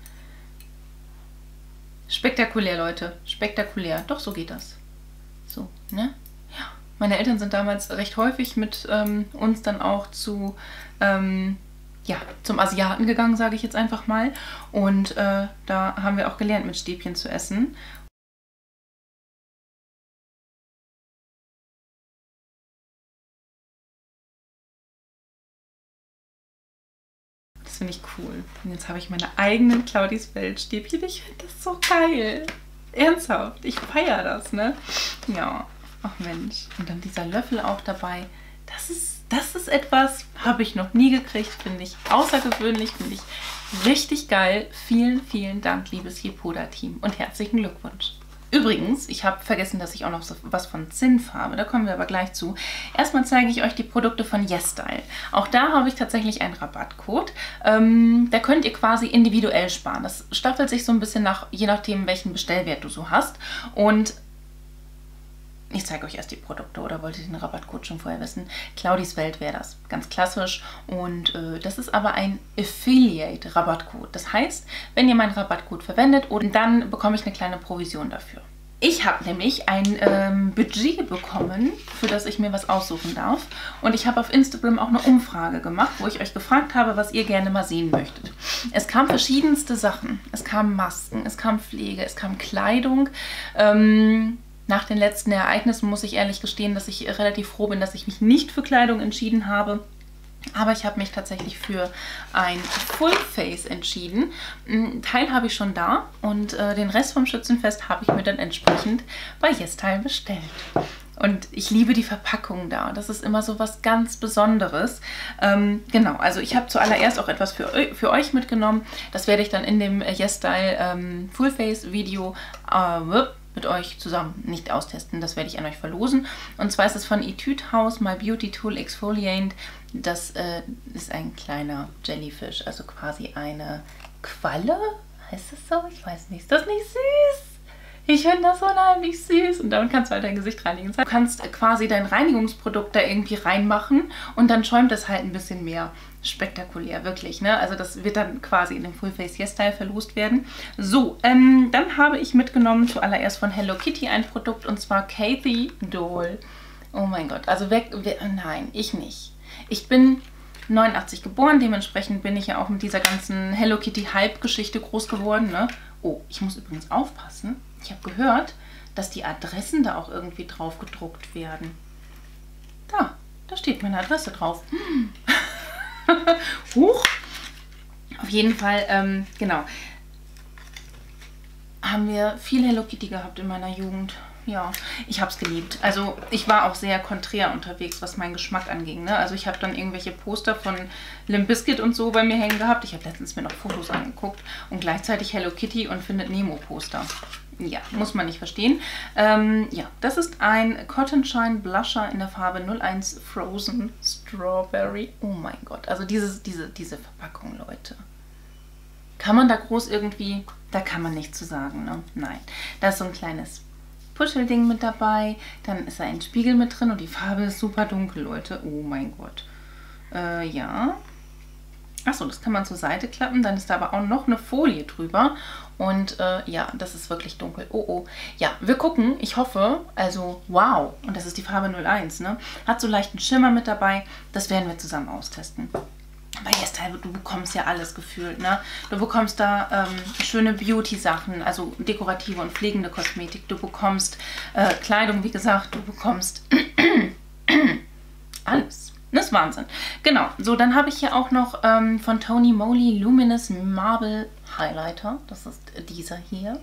Spektakulär, Leute. Spektakulär. Doch, so geht das. So, ne? Ja. Meine Eltern sind damals recht häufig mit uns dann auch zum Asiaten gegangen, sage ich jetzt einfach mal. Und da haben wir auch gelernt, mit Stäbchen zu essen. Das finde ich cool. Und jetzt habe ich meine eigenen Claudis Welt Stäbchen. Ich finde das so geil. Ernsthaft. Ich feiere das, ne? Ja. Ach Mensch. Und dann dieser Löffel auch dabei. Das ist etwas, habe ich noch nie gekriegt. Finde ich außergewöhnlich. Finde ich richtig geil. Vielen, vielen Dank, liebes Yepoda-Team. Und herzlichen Glückwunsch. Übrigens, ich habe vergessen, dass ich auch noch so was von Zinf habe. Da kommen wir aber gleich zu. Erstmal zeige ich euch die Produkte von YesStyle. Auch da habe ich tatsächlich einen Rabattcode. Da könnt ihr quasi individuell sparen. Das staffelt sich so ein bisschen nach, je nachdem, welchen Bestellwert du so hast. Und ich zeige euch erst die Produkte, oder wollt ihr den Rabattcode schon vorher wissen? Claudis Welt wäre das. Ganz klassisch. Und das ist aber ein Affiliate-Rabattcode. Das heißt, wenn ihr meinen Rabattcode verwendet, und dann bekomme ich eine kleine Provision dafür. Ich habe nämlich ein Budget bekommen, für das ich mir was aussuchen darf. Und ich habe auf Instagram auch eine Umfrage gemacht, wo ich euch gefragt habe, was ihr gerne mal sehen möchtet. Es kamen verschiedenste Sachen. Es kamen Masken, es kam Pflege, es kam Kleidung. Nach den letzten Ereignissen muss ich ehrlich gestehen, dass ich relativ froh bin, dass ich mich nicht für Kleidung entschieden habe. Aber ich habe mich tatsächlich für ein Full-Face entschieden. Einen Teil habe ich schon da und den Rest vom Schützenfest habe ich mir dann entsprechend bei YesStyle bestellt. Und ich liebe die Verpackung da. Das ist immer so was ganz Besonderes. Genau, also ich habe zuallererst auch etwas für euch mitgenommen. Das werde ich dann in dem YesStyle Full-Face-Video mit euch zusammen nicht austesten. Das werde ich an euch verlosen. Und zwar ist es von Etude House My Beauty Tool Exfoliant. Das ist ein kleiner Jellyfish, also quasi eine Qualle. Heißt es so? Ich weiß nicht. Ist das nicht süß? Ich finde das unheimlich süß. Und damit kannst du halt dein Gesicht reinigen. Du kannst quasi dein Reinigungsprodukt da irgendwie reinmachen und dann schäumt es halt ein bisschen mehr. Spektakulär, wirklich, ne? Also das wird dann quasi in dem Full Face YesStyle verlost werden. So, dann habe ich mitgenommen zuallererst von Hello Kitty ein Produkt, und zwar Kathy Doll. Oh mein Gott, also nein, ich nicht. Ich bin 89 geboren, dementsprechend bin ich ja auch mit dieser ganzen Hello Kitty Hype-Geschichte groß geworden, ne? Oh, ich muss übrigens aufpassen. Ich habe gehört, dass die Adressen da auch irgendwie drauf gedruckt werden. Da steht meine Adresse drauf. Huch. Auf jeden Fall, genau, haben wir viel Hello Kitty gehabt in meiner Jugend. Ja, ich habe es geliebt. Also ich war auch sehr konträr unterwegs, was meinen Geschmack anging, ne? Also ich habe dann irgendwelche Poster von Limp Bizkit und so bei mir hängen gehabt. Ich habe letztens mir noch Fotos angeguckt und gleichzeitig Hello Kitty und Findet Nemo Poster. Ja, muss man nicht verstehen. Ja, das ist ein Cotton Shine Blusher in der Farbe 01 Frozen Strawberry. Oh mein Gott, also diese Verpackung, Leute. Kann man da groß irgendwie, da kann man nichts zu sagen, ne? Nein, da ist so ein kleines Puschelding mit dabei. Dann ist da ein Spiegel mit drin und die Farbe ist super dunkel, Leute. Oh mein Gott. Ja. Achso, das kann man zur Seite klappen. Dann ist da aber auch noch eine Folie drüber. Und ja, das ist wirklich dunkel. Oh, oh. Ja, wir gucken. Ich hoffe, also wow. Und das ist die Farbe 01, ne? Hat so leichten Schimmer mit dabei. Das werden wir zusammen austesten. Bei YesStyle, du bekommst ja alles gefühlt, ne? Du bekommst da schöne Beauty-Sachen, also dekorative und pflegende Kosmetik. Du bekommst Kleidung, wie gesagt, du bekommst alles. Das ist Wahnsinn. Genau, so, dann habe ich hier auch noch von Tony Moly Luminous Marble Highlighter. Das ist dieser hier.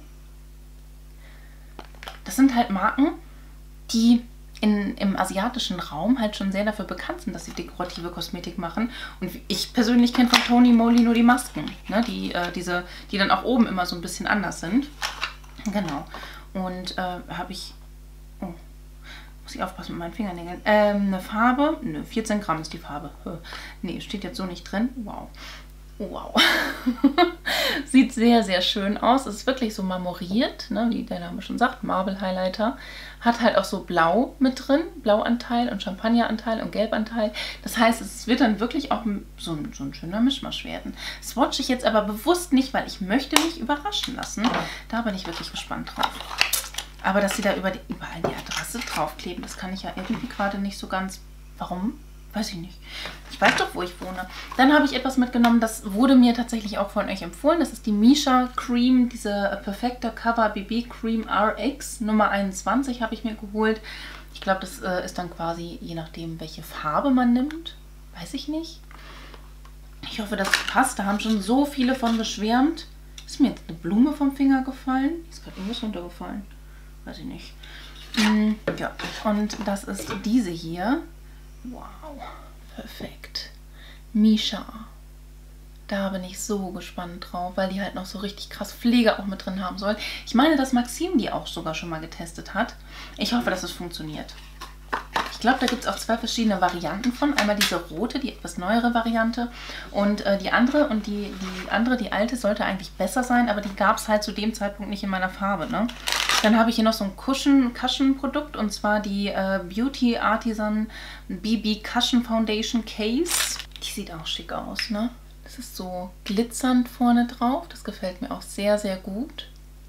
Das sind halt Marken, die im asiatischen Raum halt schon sehr dafür bekannt sind, dass sie dekorative Kosmetik machen. Und ich persönlich kenne von Tony Moly nur die Masken, ne? Die dann auch oben immer so ein bisschen anders sind. Genau. Und habe ich... Oh, muss ich aufpassen mit meinen Fingernägeln. Eine Farbe... Nö, 14 Gramm ist die Farbe. Nee, steht jetzt so nicht drin. Wow. Wow. Sieht sehr, sehr schön aus. Es ist wirklich so marmoriert, ne, wie der Name schon sagt, Marble Highlighter. Hat halt auch so Blau mit drin, Blauanteil und Champagneranteil und Gelbanteil. Das heißt, es wird dann wirklich auch so ein schöner Mischmasch werden. Swatche ich jetzt aber bewusst nicht, weil ich möchte mich überraschen lassen. Da bin ich wirklich gespannt drauf. Aber dass sie da überall die Adresse draufkleben, das kann ich ja irgendwie gerade nicht so ganz... Warum? Weiß ich nicht. Ich weiß doch, wo ich wohne. Dann habe ich etwas mitgenommen, das wurde mir tatsächlich auch von euch empfohlen. Das ist die Misha Cream, diese perfekte Cover BB Cream RX Nummer 21 habe ich mir geholt. Ich glaube, das ist dann quasi, je nachdem, welche Farbe man nimmt. Weiß ich nicht. Ich hoffe, das passt. Da haben schon so viele von geschwärmt. Ist mir jetzt eine Blume vom Finger gefallen? Ist gerade irgendwas runtergefallen. Weiß ich nicht. Ja, und das ist diese hier. Wow, perfekt. Misha. Da bin ich so gespannt drauf, weil die halt noch so richtig krass Pflege auch mit drin haben soll. Ich meine, dass Maxim die auch sogar schon mal getestet hat. Ich hoffe, dass es funktioniert. Ich glaube, da gibt es auch 2 verschiedene Varianten von. Einmal diese rote, die etwas neuere Variante. Und die andere und die alte, sollte eigentlich besser sein, aber die gab es halt zu dem Zeitpunkt nicht in meiner Farbe, ne? Dann habe ich hier noch so ein Cushion-Produkt, und zwar die Beauty Artisan BB Cushion Foundation Case. Die sieht auch schick aus, ne? Das ist so glitzernd vorne drauf. Das gefällt mir auch sehr, sehr gut.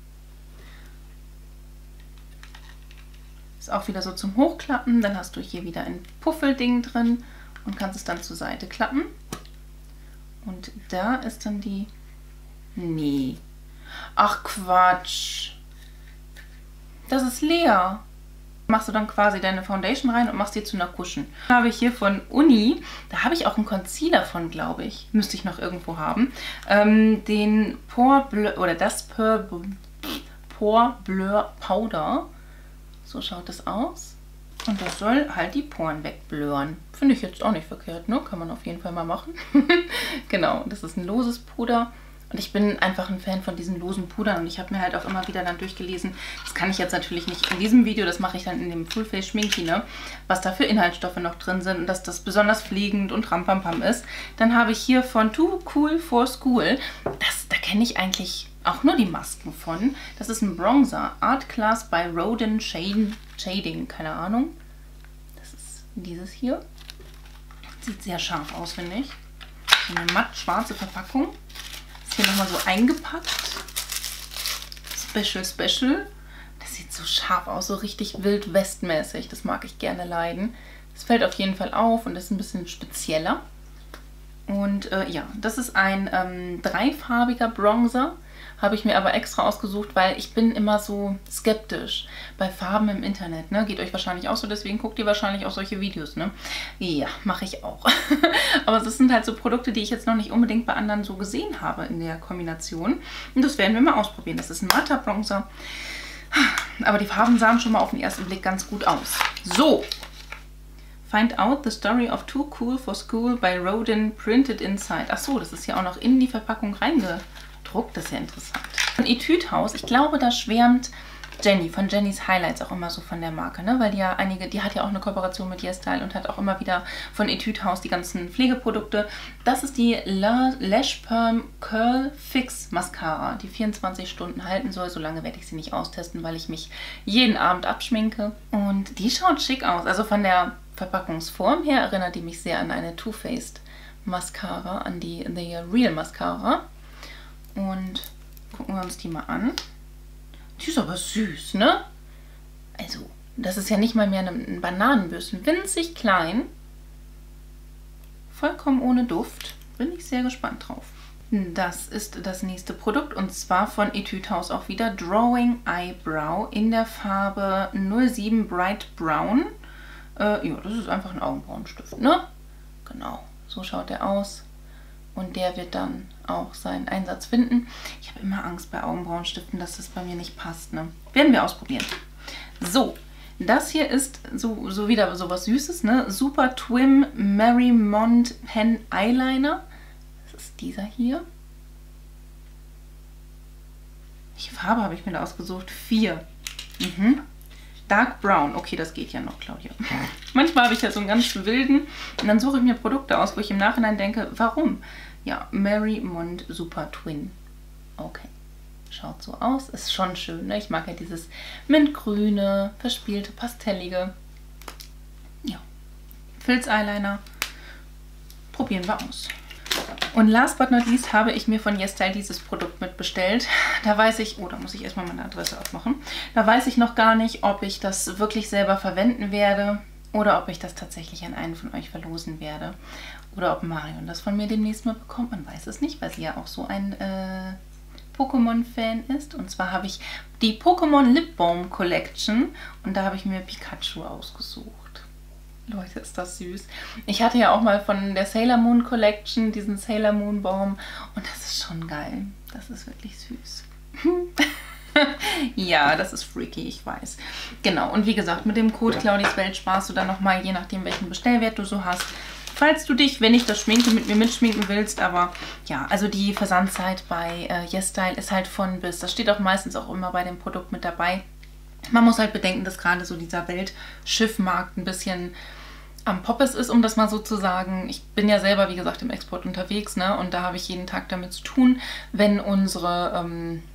Ist auch wieder so zum Hochklappen. Dann hast du hier wieder ein Puffelding drin und kannst es dann zur Seite klappen. Und da ist dann die... Nee. Ach Quatsch. Das ist leer. Machst du dann quasi deine Foundation rein und machst die zu einer Cushion. Habe ich hier von Uni, da habe ich auch einen Concealer von, glaube ich. Müsste ich noch irgendwo haben. Den Pore Blur, oder das Pore Blur Powder. So schaut es aus. Und das soll halt die Poren wegblurren. Finde ich jetzt auch nicht verkehrt, ne? Kann man auf jeden Fall mal machen. Genau, das ist ein loses Puder. Und ich bin einfach ein Fan von diesen losen Pudern. Und ich habe mir halt auch immer wieder dann durchgelesen, das kann ich jetzt natürlich nicht in diesem Video, das mache ich dann in dem Full Face Schminki, ne? Was da für Inhaltsstoffe noch drin sind und dass das besonders pflegend und rampampam ist. Dann habe ich hier von Too Cool for School. Da kenne ich eigentlich auch nur die Masken von. Das ist ein Bronzer. Art Class by Rodin Shading. Keine Ahnung. Das ist dieses hier. Sieht sehr scharf aus, finde ich. Eine matt schwarze Verpackung. Ist hier nochmal so eingepackt. Special. Das sieht so scharf aus. So richtig wild westmäßig. Das mag ich gerne leiden. Das fällt auf jeden Fall auf und ist ein bisschen spezieller. Und ja, das ist ein dreifarbiger Bronzer. Habe ich mir aber extra ausgesucht, weil ich bin immer so skeptisch bei Farben im Internet. Ne? Geht euch wahrscheinlich auch so, deswegen guckt ihr wahrscheinlich auch solche Videos. Ne? Ja, mache ich auch. Aber das sind halt so Produkte, die ich jetzt noch nicht unbedingt bei anderen so gesehen habe in der Kombination. Und das werden wir mal ausprobieren. Das ist ein matter Bronzer. Aber die Farben sahen schon mal auf den ersten Blick ganz gut aus. So. Find out the story of Too Cool for School by Rodin Printed Inside. Ach so, das ist ja auch noch in die Verpackung reingedruckt. Das ist ja interessant. Von Etude House, ich glaube, da schwärmt Jenny von Jenny's Highlights auch immer so von der Marke, ne? Weil die ja die hat ja auch eine Kooperation mit YesStyle und hat auch immer wieder von Etude House die ganzen Pflegeprodukte. Das ist die Lash Perm Curl Fix Mascara, die 24 Stunden halten soll. Solange werde ich sie nicht austesten, weil ich mich jeden Abend abschminke. Und die schaut schick aus. Also von der Verpackungsform her erinnert die mich sehr an eine Too Faced Mascara, an die The Real Mascara. Und gucken wir uns die mal an. Die ist aber süß, ne? Also, das ist ja nicht mal mehr ein Bananenbürsten. Winzig klein. Vollkommen ohne Duft. Bin ich sehr gespannt drauf. Das ist das nächste Produkt und zwar von Etude House auch wieder. Drawing Eyebrow in der Farbe 07 Bright Brown. Ja, das ist einfach ein Augenbrauenstift, ne? Genau, so schaut der aus. Und der wird dann auch seinen Einsatz finden. Ich habe immer Angst bei Augenbrauenstiften, dass das bei mir nicht passt. Ne? Werden wir ausprobieren. So, das hier ist so wieder so was Süßes. Ne? Super Twim Marymount Pen Eyeliner. Das ist dieser hier. Welche Farbe habe ich mir da ausgesucht? 4. Dark Brown. Okay, das geht ja noch, Claudia. Manchmal habe ich ja so einen ganz wilden und dann suche ich mir Produkte aus, wo ich im Nachhinein denke, warum? Ja, Marymount Super Twin. Okay, schaut so aus. Ist schon schön, ne? Ich mag ja dieses mintgrüne, verspielte, pastellige. Ja, Filz-Eyeliner. Probieren wir aus. Und last but not least habe ich mir von YesStyle dieses Produkt mitbestellt. Da weiß ich, oh, da muss ich erstmal meine Adresse aufmachen. Da weiß ich noch gar nicht, ob ich das wirklich selber verwenden werde oder ob ich das tatsächlich an einen von euch verlosen werde. Oder ob Marion das von mir demnächst mal bekommt. Man weiß es nicht, weil sie ja auch so ein Pokémon-Fan ist. Und zwar habe ich die Pokémon Lip Balm Collection und da habe ich mir Pikachu ausgesucht. Leute, ist das süß. Ich hatte ja auch mal von der Sailor Moon Collection diesen Sailor Moon Baum und das ist schon geil. Das ist wirklich süß. Ja, das ist freaky, ich weiß. Genau, und wie gesagt, mit dem Code Claudis Welt sparst du dann nochmal, je nachdem welchen Bestellwert du so hast, falls du dich, wenn ich das schminke, mit mir mitschminken willst. Aber ja, also die Versandzeit bei YesStyle ist halt von bis. Das steht auch meistens auch immer bei dem Produkt mit dabei. Man muss halt bedenken, dass gerade so dieser Weltschiffmarkt ein bisschen am Poppes ist, um das mal so zu sagen. Ich bin ja selber, wie gesagt, im Export unterwegs, ne? Und da habe ich jeden Tag damit zu tun, wenn unsere,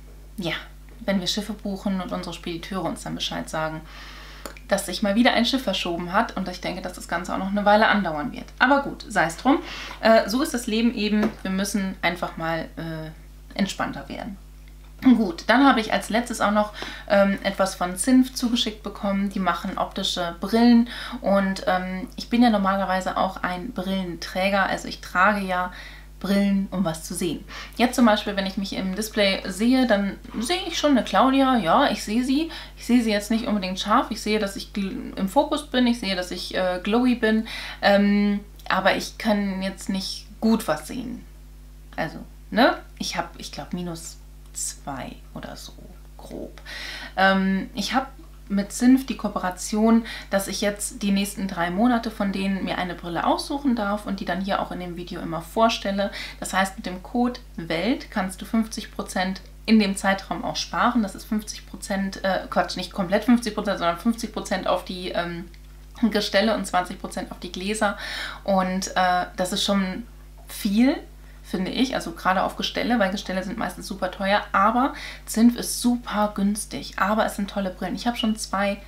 wenn wir Schiffe buchen und unsere Spediteure uns dann Bescheid sagen, dass sich mal wieder ein Schiff verschoben hat und ich denke, dass das Ganze auch noch eine Weile andauern wird. Aber gut, sei es drum. So ist das Leben eben. Wir müssen einfach mal entspannter werden. Gut, dann habe ich als letztes auch noch etwas von Zinf zugeschickt bekommen. Die machen optische Brillen und ich bin ja normalerweise auch ein Brillenträger. Also ich trage ja Brillen, um was zu sehen. Jetzt zum Beispiel, wenn ich mich im Display sehe, dann sehe ich schon eine Claudia. Ja, ich sehe sie. Ich sehe sie jetzt nicht unbedingt scharf. Ich sehe, dass ich im Fokus bin. Ich sehe, dass ich glowy bin. Aber ich kann jetzt nicht gut was sehen. Also, ne? Ich glaube, -2 oder so, grob. Ich habe mit Zinf die Kooperation, dass ich jetzt die nächsten 3 Monate von denen mir eine Brille aussuchen darf und die dann hier auch in dem Video immer vorstelle. Das heißt, mit dem Code WELT kannst du 50% in dem Zeitraum auch sparen. Das ist 50%, Quatsch, nicht komplett 50%, sondern 50% auf die Gestelle und 20% auf die Gläser. Und das ist schon viel, finde ich, also gerade auf Gestelle, weil Gestelle sind meistens super teuer, aber Zinf ist super günstig, aber es sind tolle Brillen. Ich habe schon zwei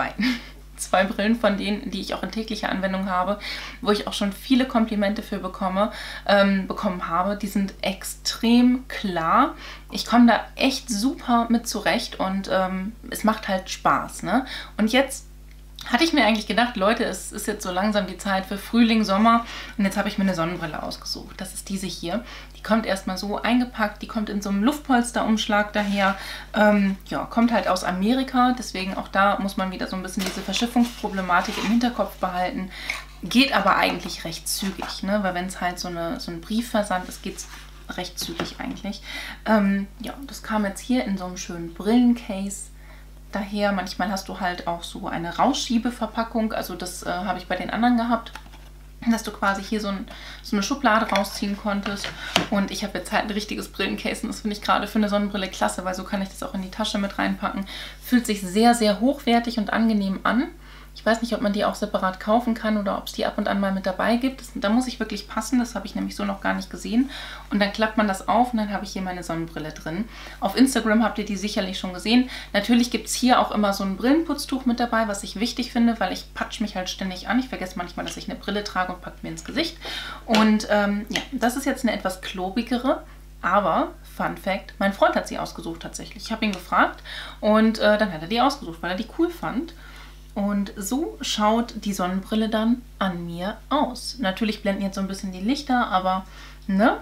Brillen von denen, die ich auch in täglicher Anwendung habe, wo ich auch schon viele Komplimente für bekommen habe. Die sind extrem klar. Ich komme da echt super mit zurecht und es macht halt Spaß, ne? Und jetzt hatte ich mir eigentlich gedacht, Leute, es ist jetzt so langsam die Zeit für Frühling, Sommer und jetzt habe ich mir eine Sonnenbrille ausgesucht. Das ist diese hier. Die kommt erstmal so eingepackt, die kommt in so einem Luftpolsterumschlag daher. Ja, kommt halt aus Amerika, deswegen auch da muss man wieder so ein bisschen diese Verschiffungsproblematik im Hinterkopf behalten. Geht aber eigentlich recht zügig, ne? Weil wenn es halt so ein Briefversand ist, geht es recht zügig eigentlich. Ja, das kam jetzt hier in so einem schönen Brillencase daher. Manchmal hast du halt auch so eine Rausschiebeverpackung, also das habe ich bei den anderen gehabt, dass du quasi hier so eine Schublade rausziehen konntest. Und ich habe jetzt halt ein richtiges Brillencase und das finde ich gerade für eine Sonnenbrille klasse, weil so kann ich das auch in die Tasche mit reinpacken. Fühlt sich sehr, sehr hochwertig und angenehm an. Ich weiß nicht, ob man die auch separat kaufen kann oder ob es die ab und an mal mit dabei gibt. Da muss ich wirklich passen, das habe ich nämlich so noch gar nicht gesehen. Und dann klappt man das auf und dann habe ich hier meine Sonnenbrille drin. Auf Instagram habt ihr die sicherlich schon gesehen. Natürlich gibt es hier auch immer so ein Brillenputztuch mit dabei, was ich wichtig finde, weil ich patsche mich halt ständig an. Ich vergesse manchmal, dass ich eine Brille trage und packe mir ins Gesicht. Und ja, das ist jetzt eine etwas klobigere, aber Fun Fact, mein Freund hat sie ausgesucht tatsächlich. Ich habe ihn gefragt und dann hat er die ausgesucht, weil er die cool fand. Und so schaut die Sonnenbrille dann an mir aus. Natürlich blenden jetzt so ein bisschen die Lichter, aber ne,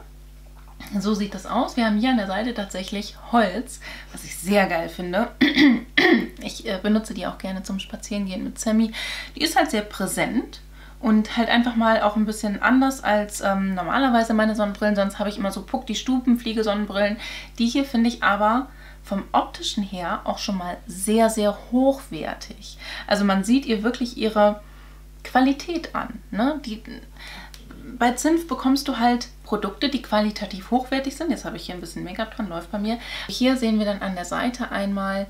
so sieht das aus. Wir haben hier an der Seite tatsächlich Holz, was ich sehr geil finde. Ich benutze die auch gerne zum Spazierengehen mit Sammy. Die ist halt sehr präsent und halt einfach mal auch ein bisschen anders als normalerweise meine Sonnenbrillen. Sonst habe ich immer so Puck die Stubenfliege-Sonnenbrillen. Die hier finde ich aber vom optischen her auch schon mal sehr, sehr hochwertig. Also man sieht ihr wirklich ihre Qualität an. Ne? Bei Zinf bekommst du halt Produkte, die qualitativ hochwertig sind. Jetzt habe ich hier ein bisschen Megatron, läuft bei mir. Hier sehen wir dann an der Seite einmal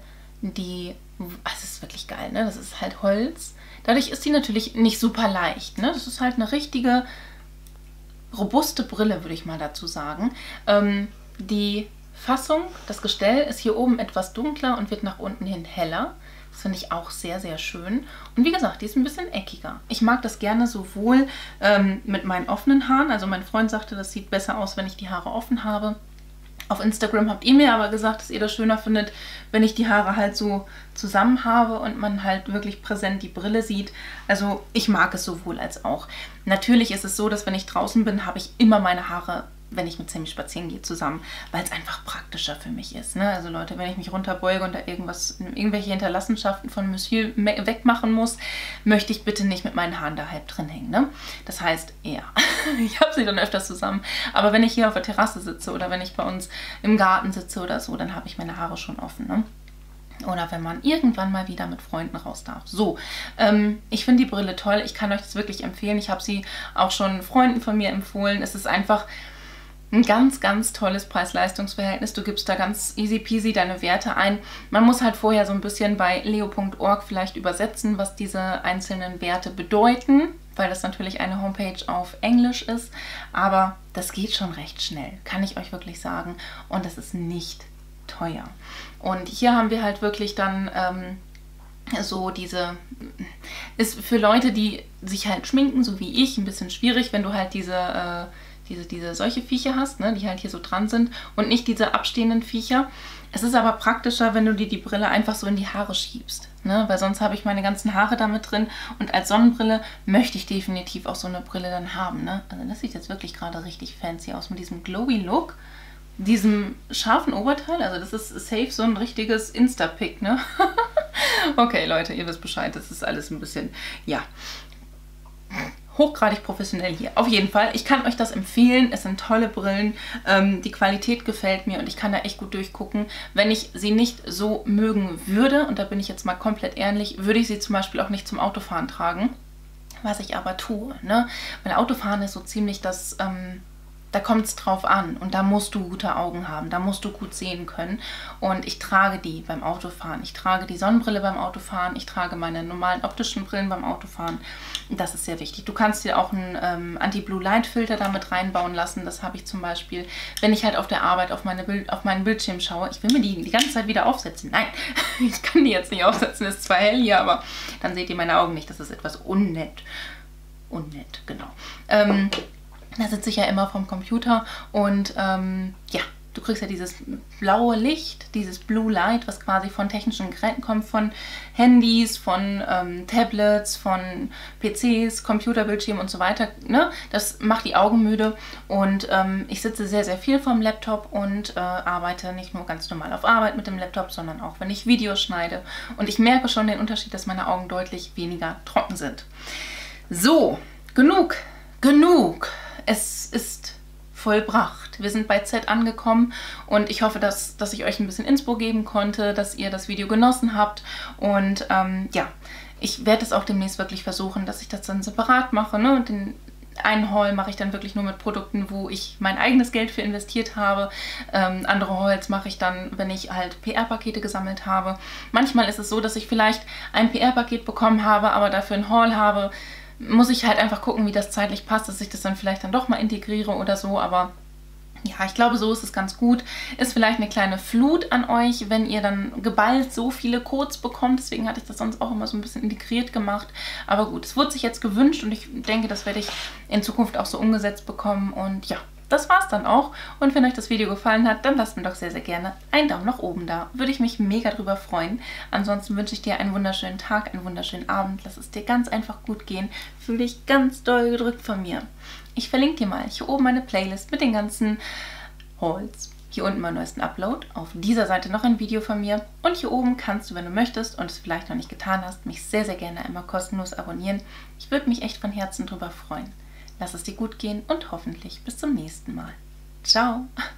das ist wirklich geil, ne? Das ist halt Holz. Dadurch ist die natürlich nicht super leicht. Ne? Das ist halt eine richtige, robuste Brille, würde ich mal dazu sagen. Die Fassung, das Gestell ist hier oben etwas dunkler und wird nach unten hin heller. Das finde ich auch sehr, sehr schön. Und wie gesagt, die ist ein bisschen eckiger. Ich mag das gerne sowohl mit meinen offenen Haaren. Also mein Freund sagte, das sieht besser aus, wenn ich die Haare offen habe. Auf Instagram habt ihr mir aber gesagt, dass ihr das schöner findet, wenn ich die Haare halt so zusammen habe und man halt wirklich präsent die Brille sieht. Also ich mag es sowohl als auch. Natürlich ist es so, dass wenn ich draußen bin, habe ich immer meine Haare, wenn ich mit Sammy spazieren gehe, zusammen, weil es einfach praktischer für mich ist. Ne? Also Leute, wenn ich mich runterbeuge und da irgendwelche Hinterlassenschaften von Monsieur wegmachen muss, möchte ich bitte nicht mit meinen Haaren da halb drin hängen. Ne? Das heißt, ja, ich habe sie dann öfters zusammen. Aber wenn ich hier auf der Terrasse sitze oder wenn ich bei uns im Garten sitze oder so, dann habe ich meine Haare schon offen. Ne? oder wenn man irgendwann mal wieder mit Freunden raus darf. So, ich finde die Brille toll. Ich kann euch das wirklich empfehlen. Ich habe sie auch schon Freunden von mir empfohlen. Es ist einfach ein ganz, ganz tolles Preis-Leistungs-Verhältnis. Du gibst da ganz easy peasy deine Werte ein. Man muss halt vorher so ein bisschen bei leo.org vielleicht übersetzen, was diese einzelnen Werte bedeuten, weil das natürlich eine Homepage auf Englisch ist. Aber das geht schon recht schnell, kann ich euch wirklich sagen. Und das ist nicht teuer. Und hier haben wir halt wirklich dann so diese, ist für Leute, die sich halt schminken, so wie ich, ein bisschen schwierig, wenn du halt diese solche Viecher hast, ne, die halt hier so dran sind und nicht diese abstehenden Viecher. Es ist aber praktischer, wenn du dir die Brille einfach so in die Haare schiebst, ne, weil sonst habe ich meine ganzen Haare damit drin und als Sonnenbrille möchte ich definitiv auch so eine Brille dann haben, ne. Also das sieht jetzt wirklich gerade richtig fancy aus mit diesem glowy Look. Diesem scharfen Oberteil, also das ist safe so ein richtiges Insta-Pick, ne? Okay, Leute, ihr wisst Bescheid, das ist alles ein bisschen, ja, hochgradig professionell hier. Auf jeden Fall, ich kann euch das empfehlen, es sind tolle Brillen, die Qualität gefällt mir und ich kann da echt gut durchgucken. Wenn ich sie nicht so mögen würde, und da bin ich jetzt mal komplett ehrlich, würde ich sie zum Beispiel auch nicht zum Autofahren tragen, was ich aber tue, ne? Weil Autofahren ist so ziemlich das, da kommt es drauf an und da musst du gute Augen haben, da musst du gut sehen können und ich trage die beim Autofahren, ich trage die Sonnenbrille beim Autofahren, ich trage meine normalen optischen Brillen beim Autofahren und das ist sehr wichtig. Du kannst dir auch einen Anti-Blue-Light-Filter damit reinbauen lassen, das habe ich zum Beispiel, wenn ich halt auf der Arbeit auf meinen Bildschirm schaue, ich will mir die ganze Zeit wieder aufsetzen, nein, ich kann die jetzt nicht aufsetzen, ist zwar hell hier, aber dann seht ihr meine Augen nicht, das ist etwas unnett, genau. Da sitze ich ja immer vom Computer und ja, du kriegst ja dieses blaue Licht, dieses Blue Light, was quasi von technischen Geräten kommt, von Handys, von Tablets, von PCs, Computerbildschirmen und so weiter. Ne? Das macht die Augen müde und ich sitze sehr, sehr viel vom Laptop und arbeite nicht nur ganz normal auf Arbeit mit dem Laptop, sondern auch, wenn ich Videos schneide. Und ich merke schon den Unterschied, dass meine Augen deutlich weniger trocken sind. So, genug. Es ist vollbracht. Wir sind bei Z angekommen und ich hoffe, dass ich euch ein bisschen Inspo geben konnte, dass ihr das Video genossen habt und ja, ich werde es auch demnächst wirklich versuchen, dass ich das dann separat mache, ne? Den einen Haul mache ich dann wirklich nur mit Produkten, wo ich mein eigenes Geld für investiert habe. Andere Hauls mache ich dann, wenn ich halt PR-Pakete gesammelt habe. Manchmal ist es so, dass ich vielleicht ein PR-Paket bekommen habe, aber dafür ein Haul habe. Muss ich halt einfach gucken, wie das zeitlich passt, dass ich das dann vielleicht dann doch mal integriere oder so, aber ja, ich glaube, so ist es ganz gut. Ist vielleicht eine kleine Flut an euch, wenn ihr dann geballt so viele Codes bekommt, deswegen hatte ich das sonst auch immer so ein bisschen integriert gemacht, aber gut, es wurde sich jetzt gewünscht und ich denke, das werde ich in Zukunft auch so umgesetzt bekommen und ja. Das war's dann auch und wenn euch das Video gefallen hat, dann lasst mir doch sehr, sehr gerne einen Daumen nach oben da. Würde ich mich mega drüber freuen. Ansonsten wünsche ich dir einen wunderschönen Tag, einen wunderschönen Abend. Lass es dir ganz einfach gut gehen. Fühl dich ganz doll gedrückt von mir. Ich verlinke dir mal hier oben meine Playlist mit den ganzen Hauls. Hier unten meinen neuesten Upload. Auf dieser Seite noch ein Video von mir. Und hier oben kannst du, wenn du möchtest und es vielleicht noch nicht getan hast, mich sehr, sehr gerne einmal kostenlos abonnieren. Ich würde mich echt von Herzen drüber freuen. Lass es dir gut gehen und hoffentlich bis zum nächsten Mal. Ciao!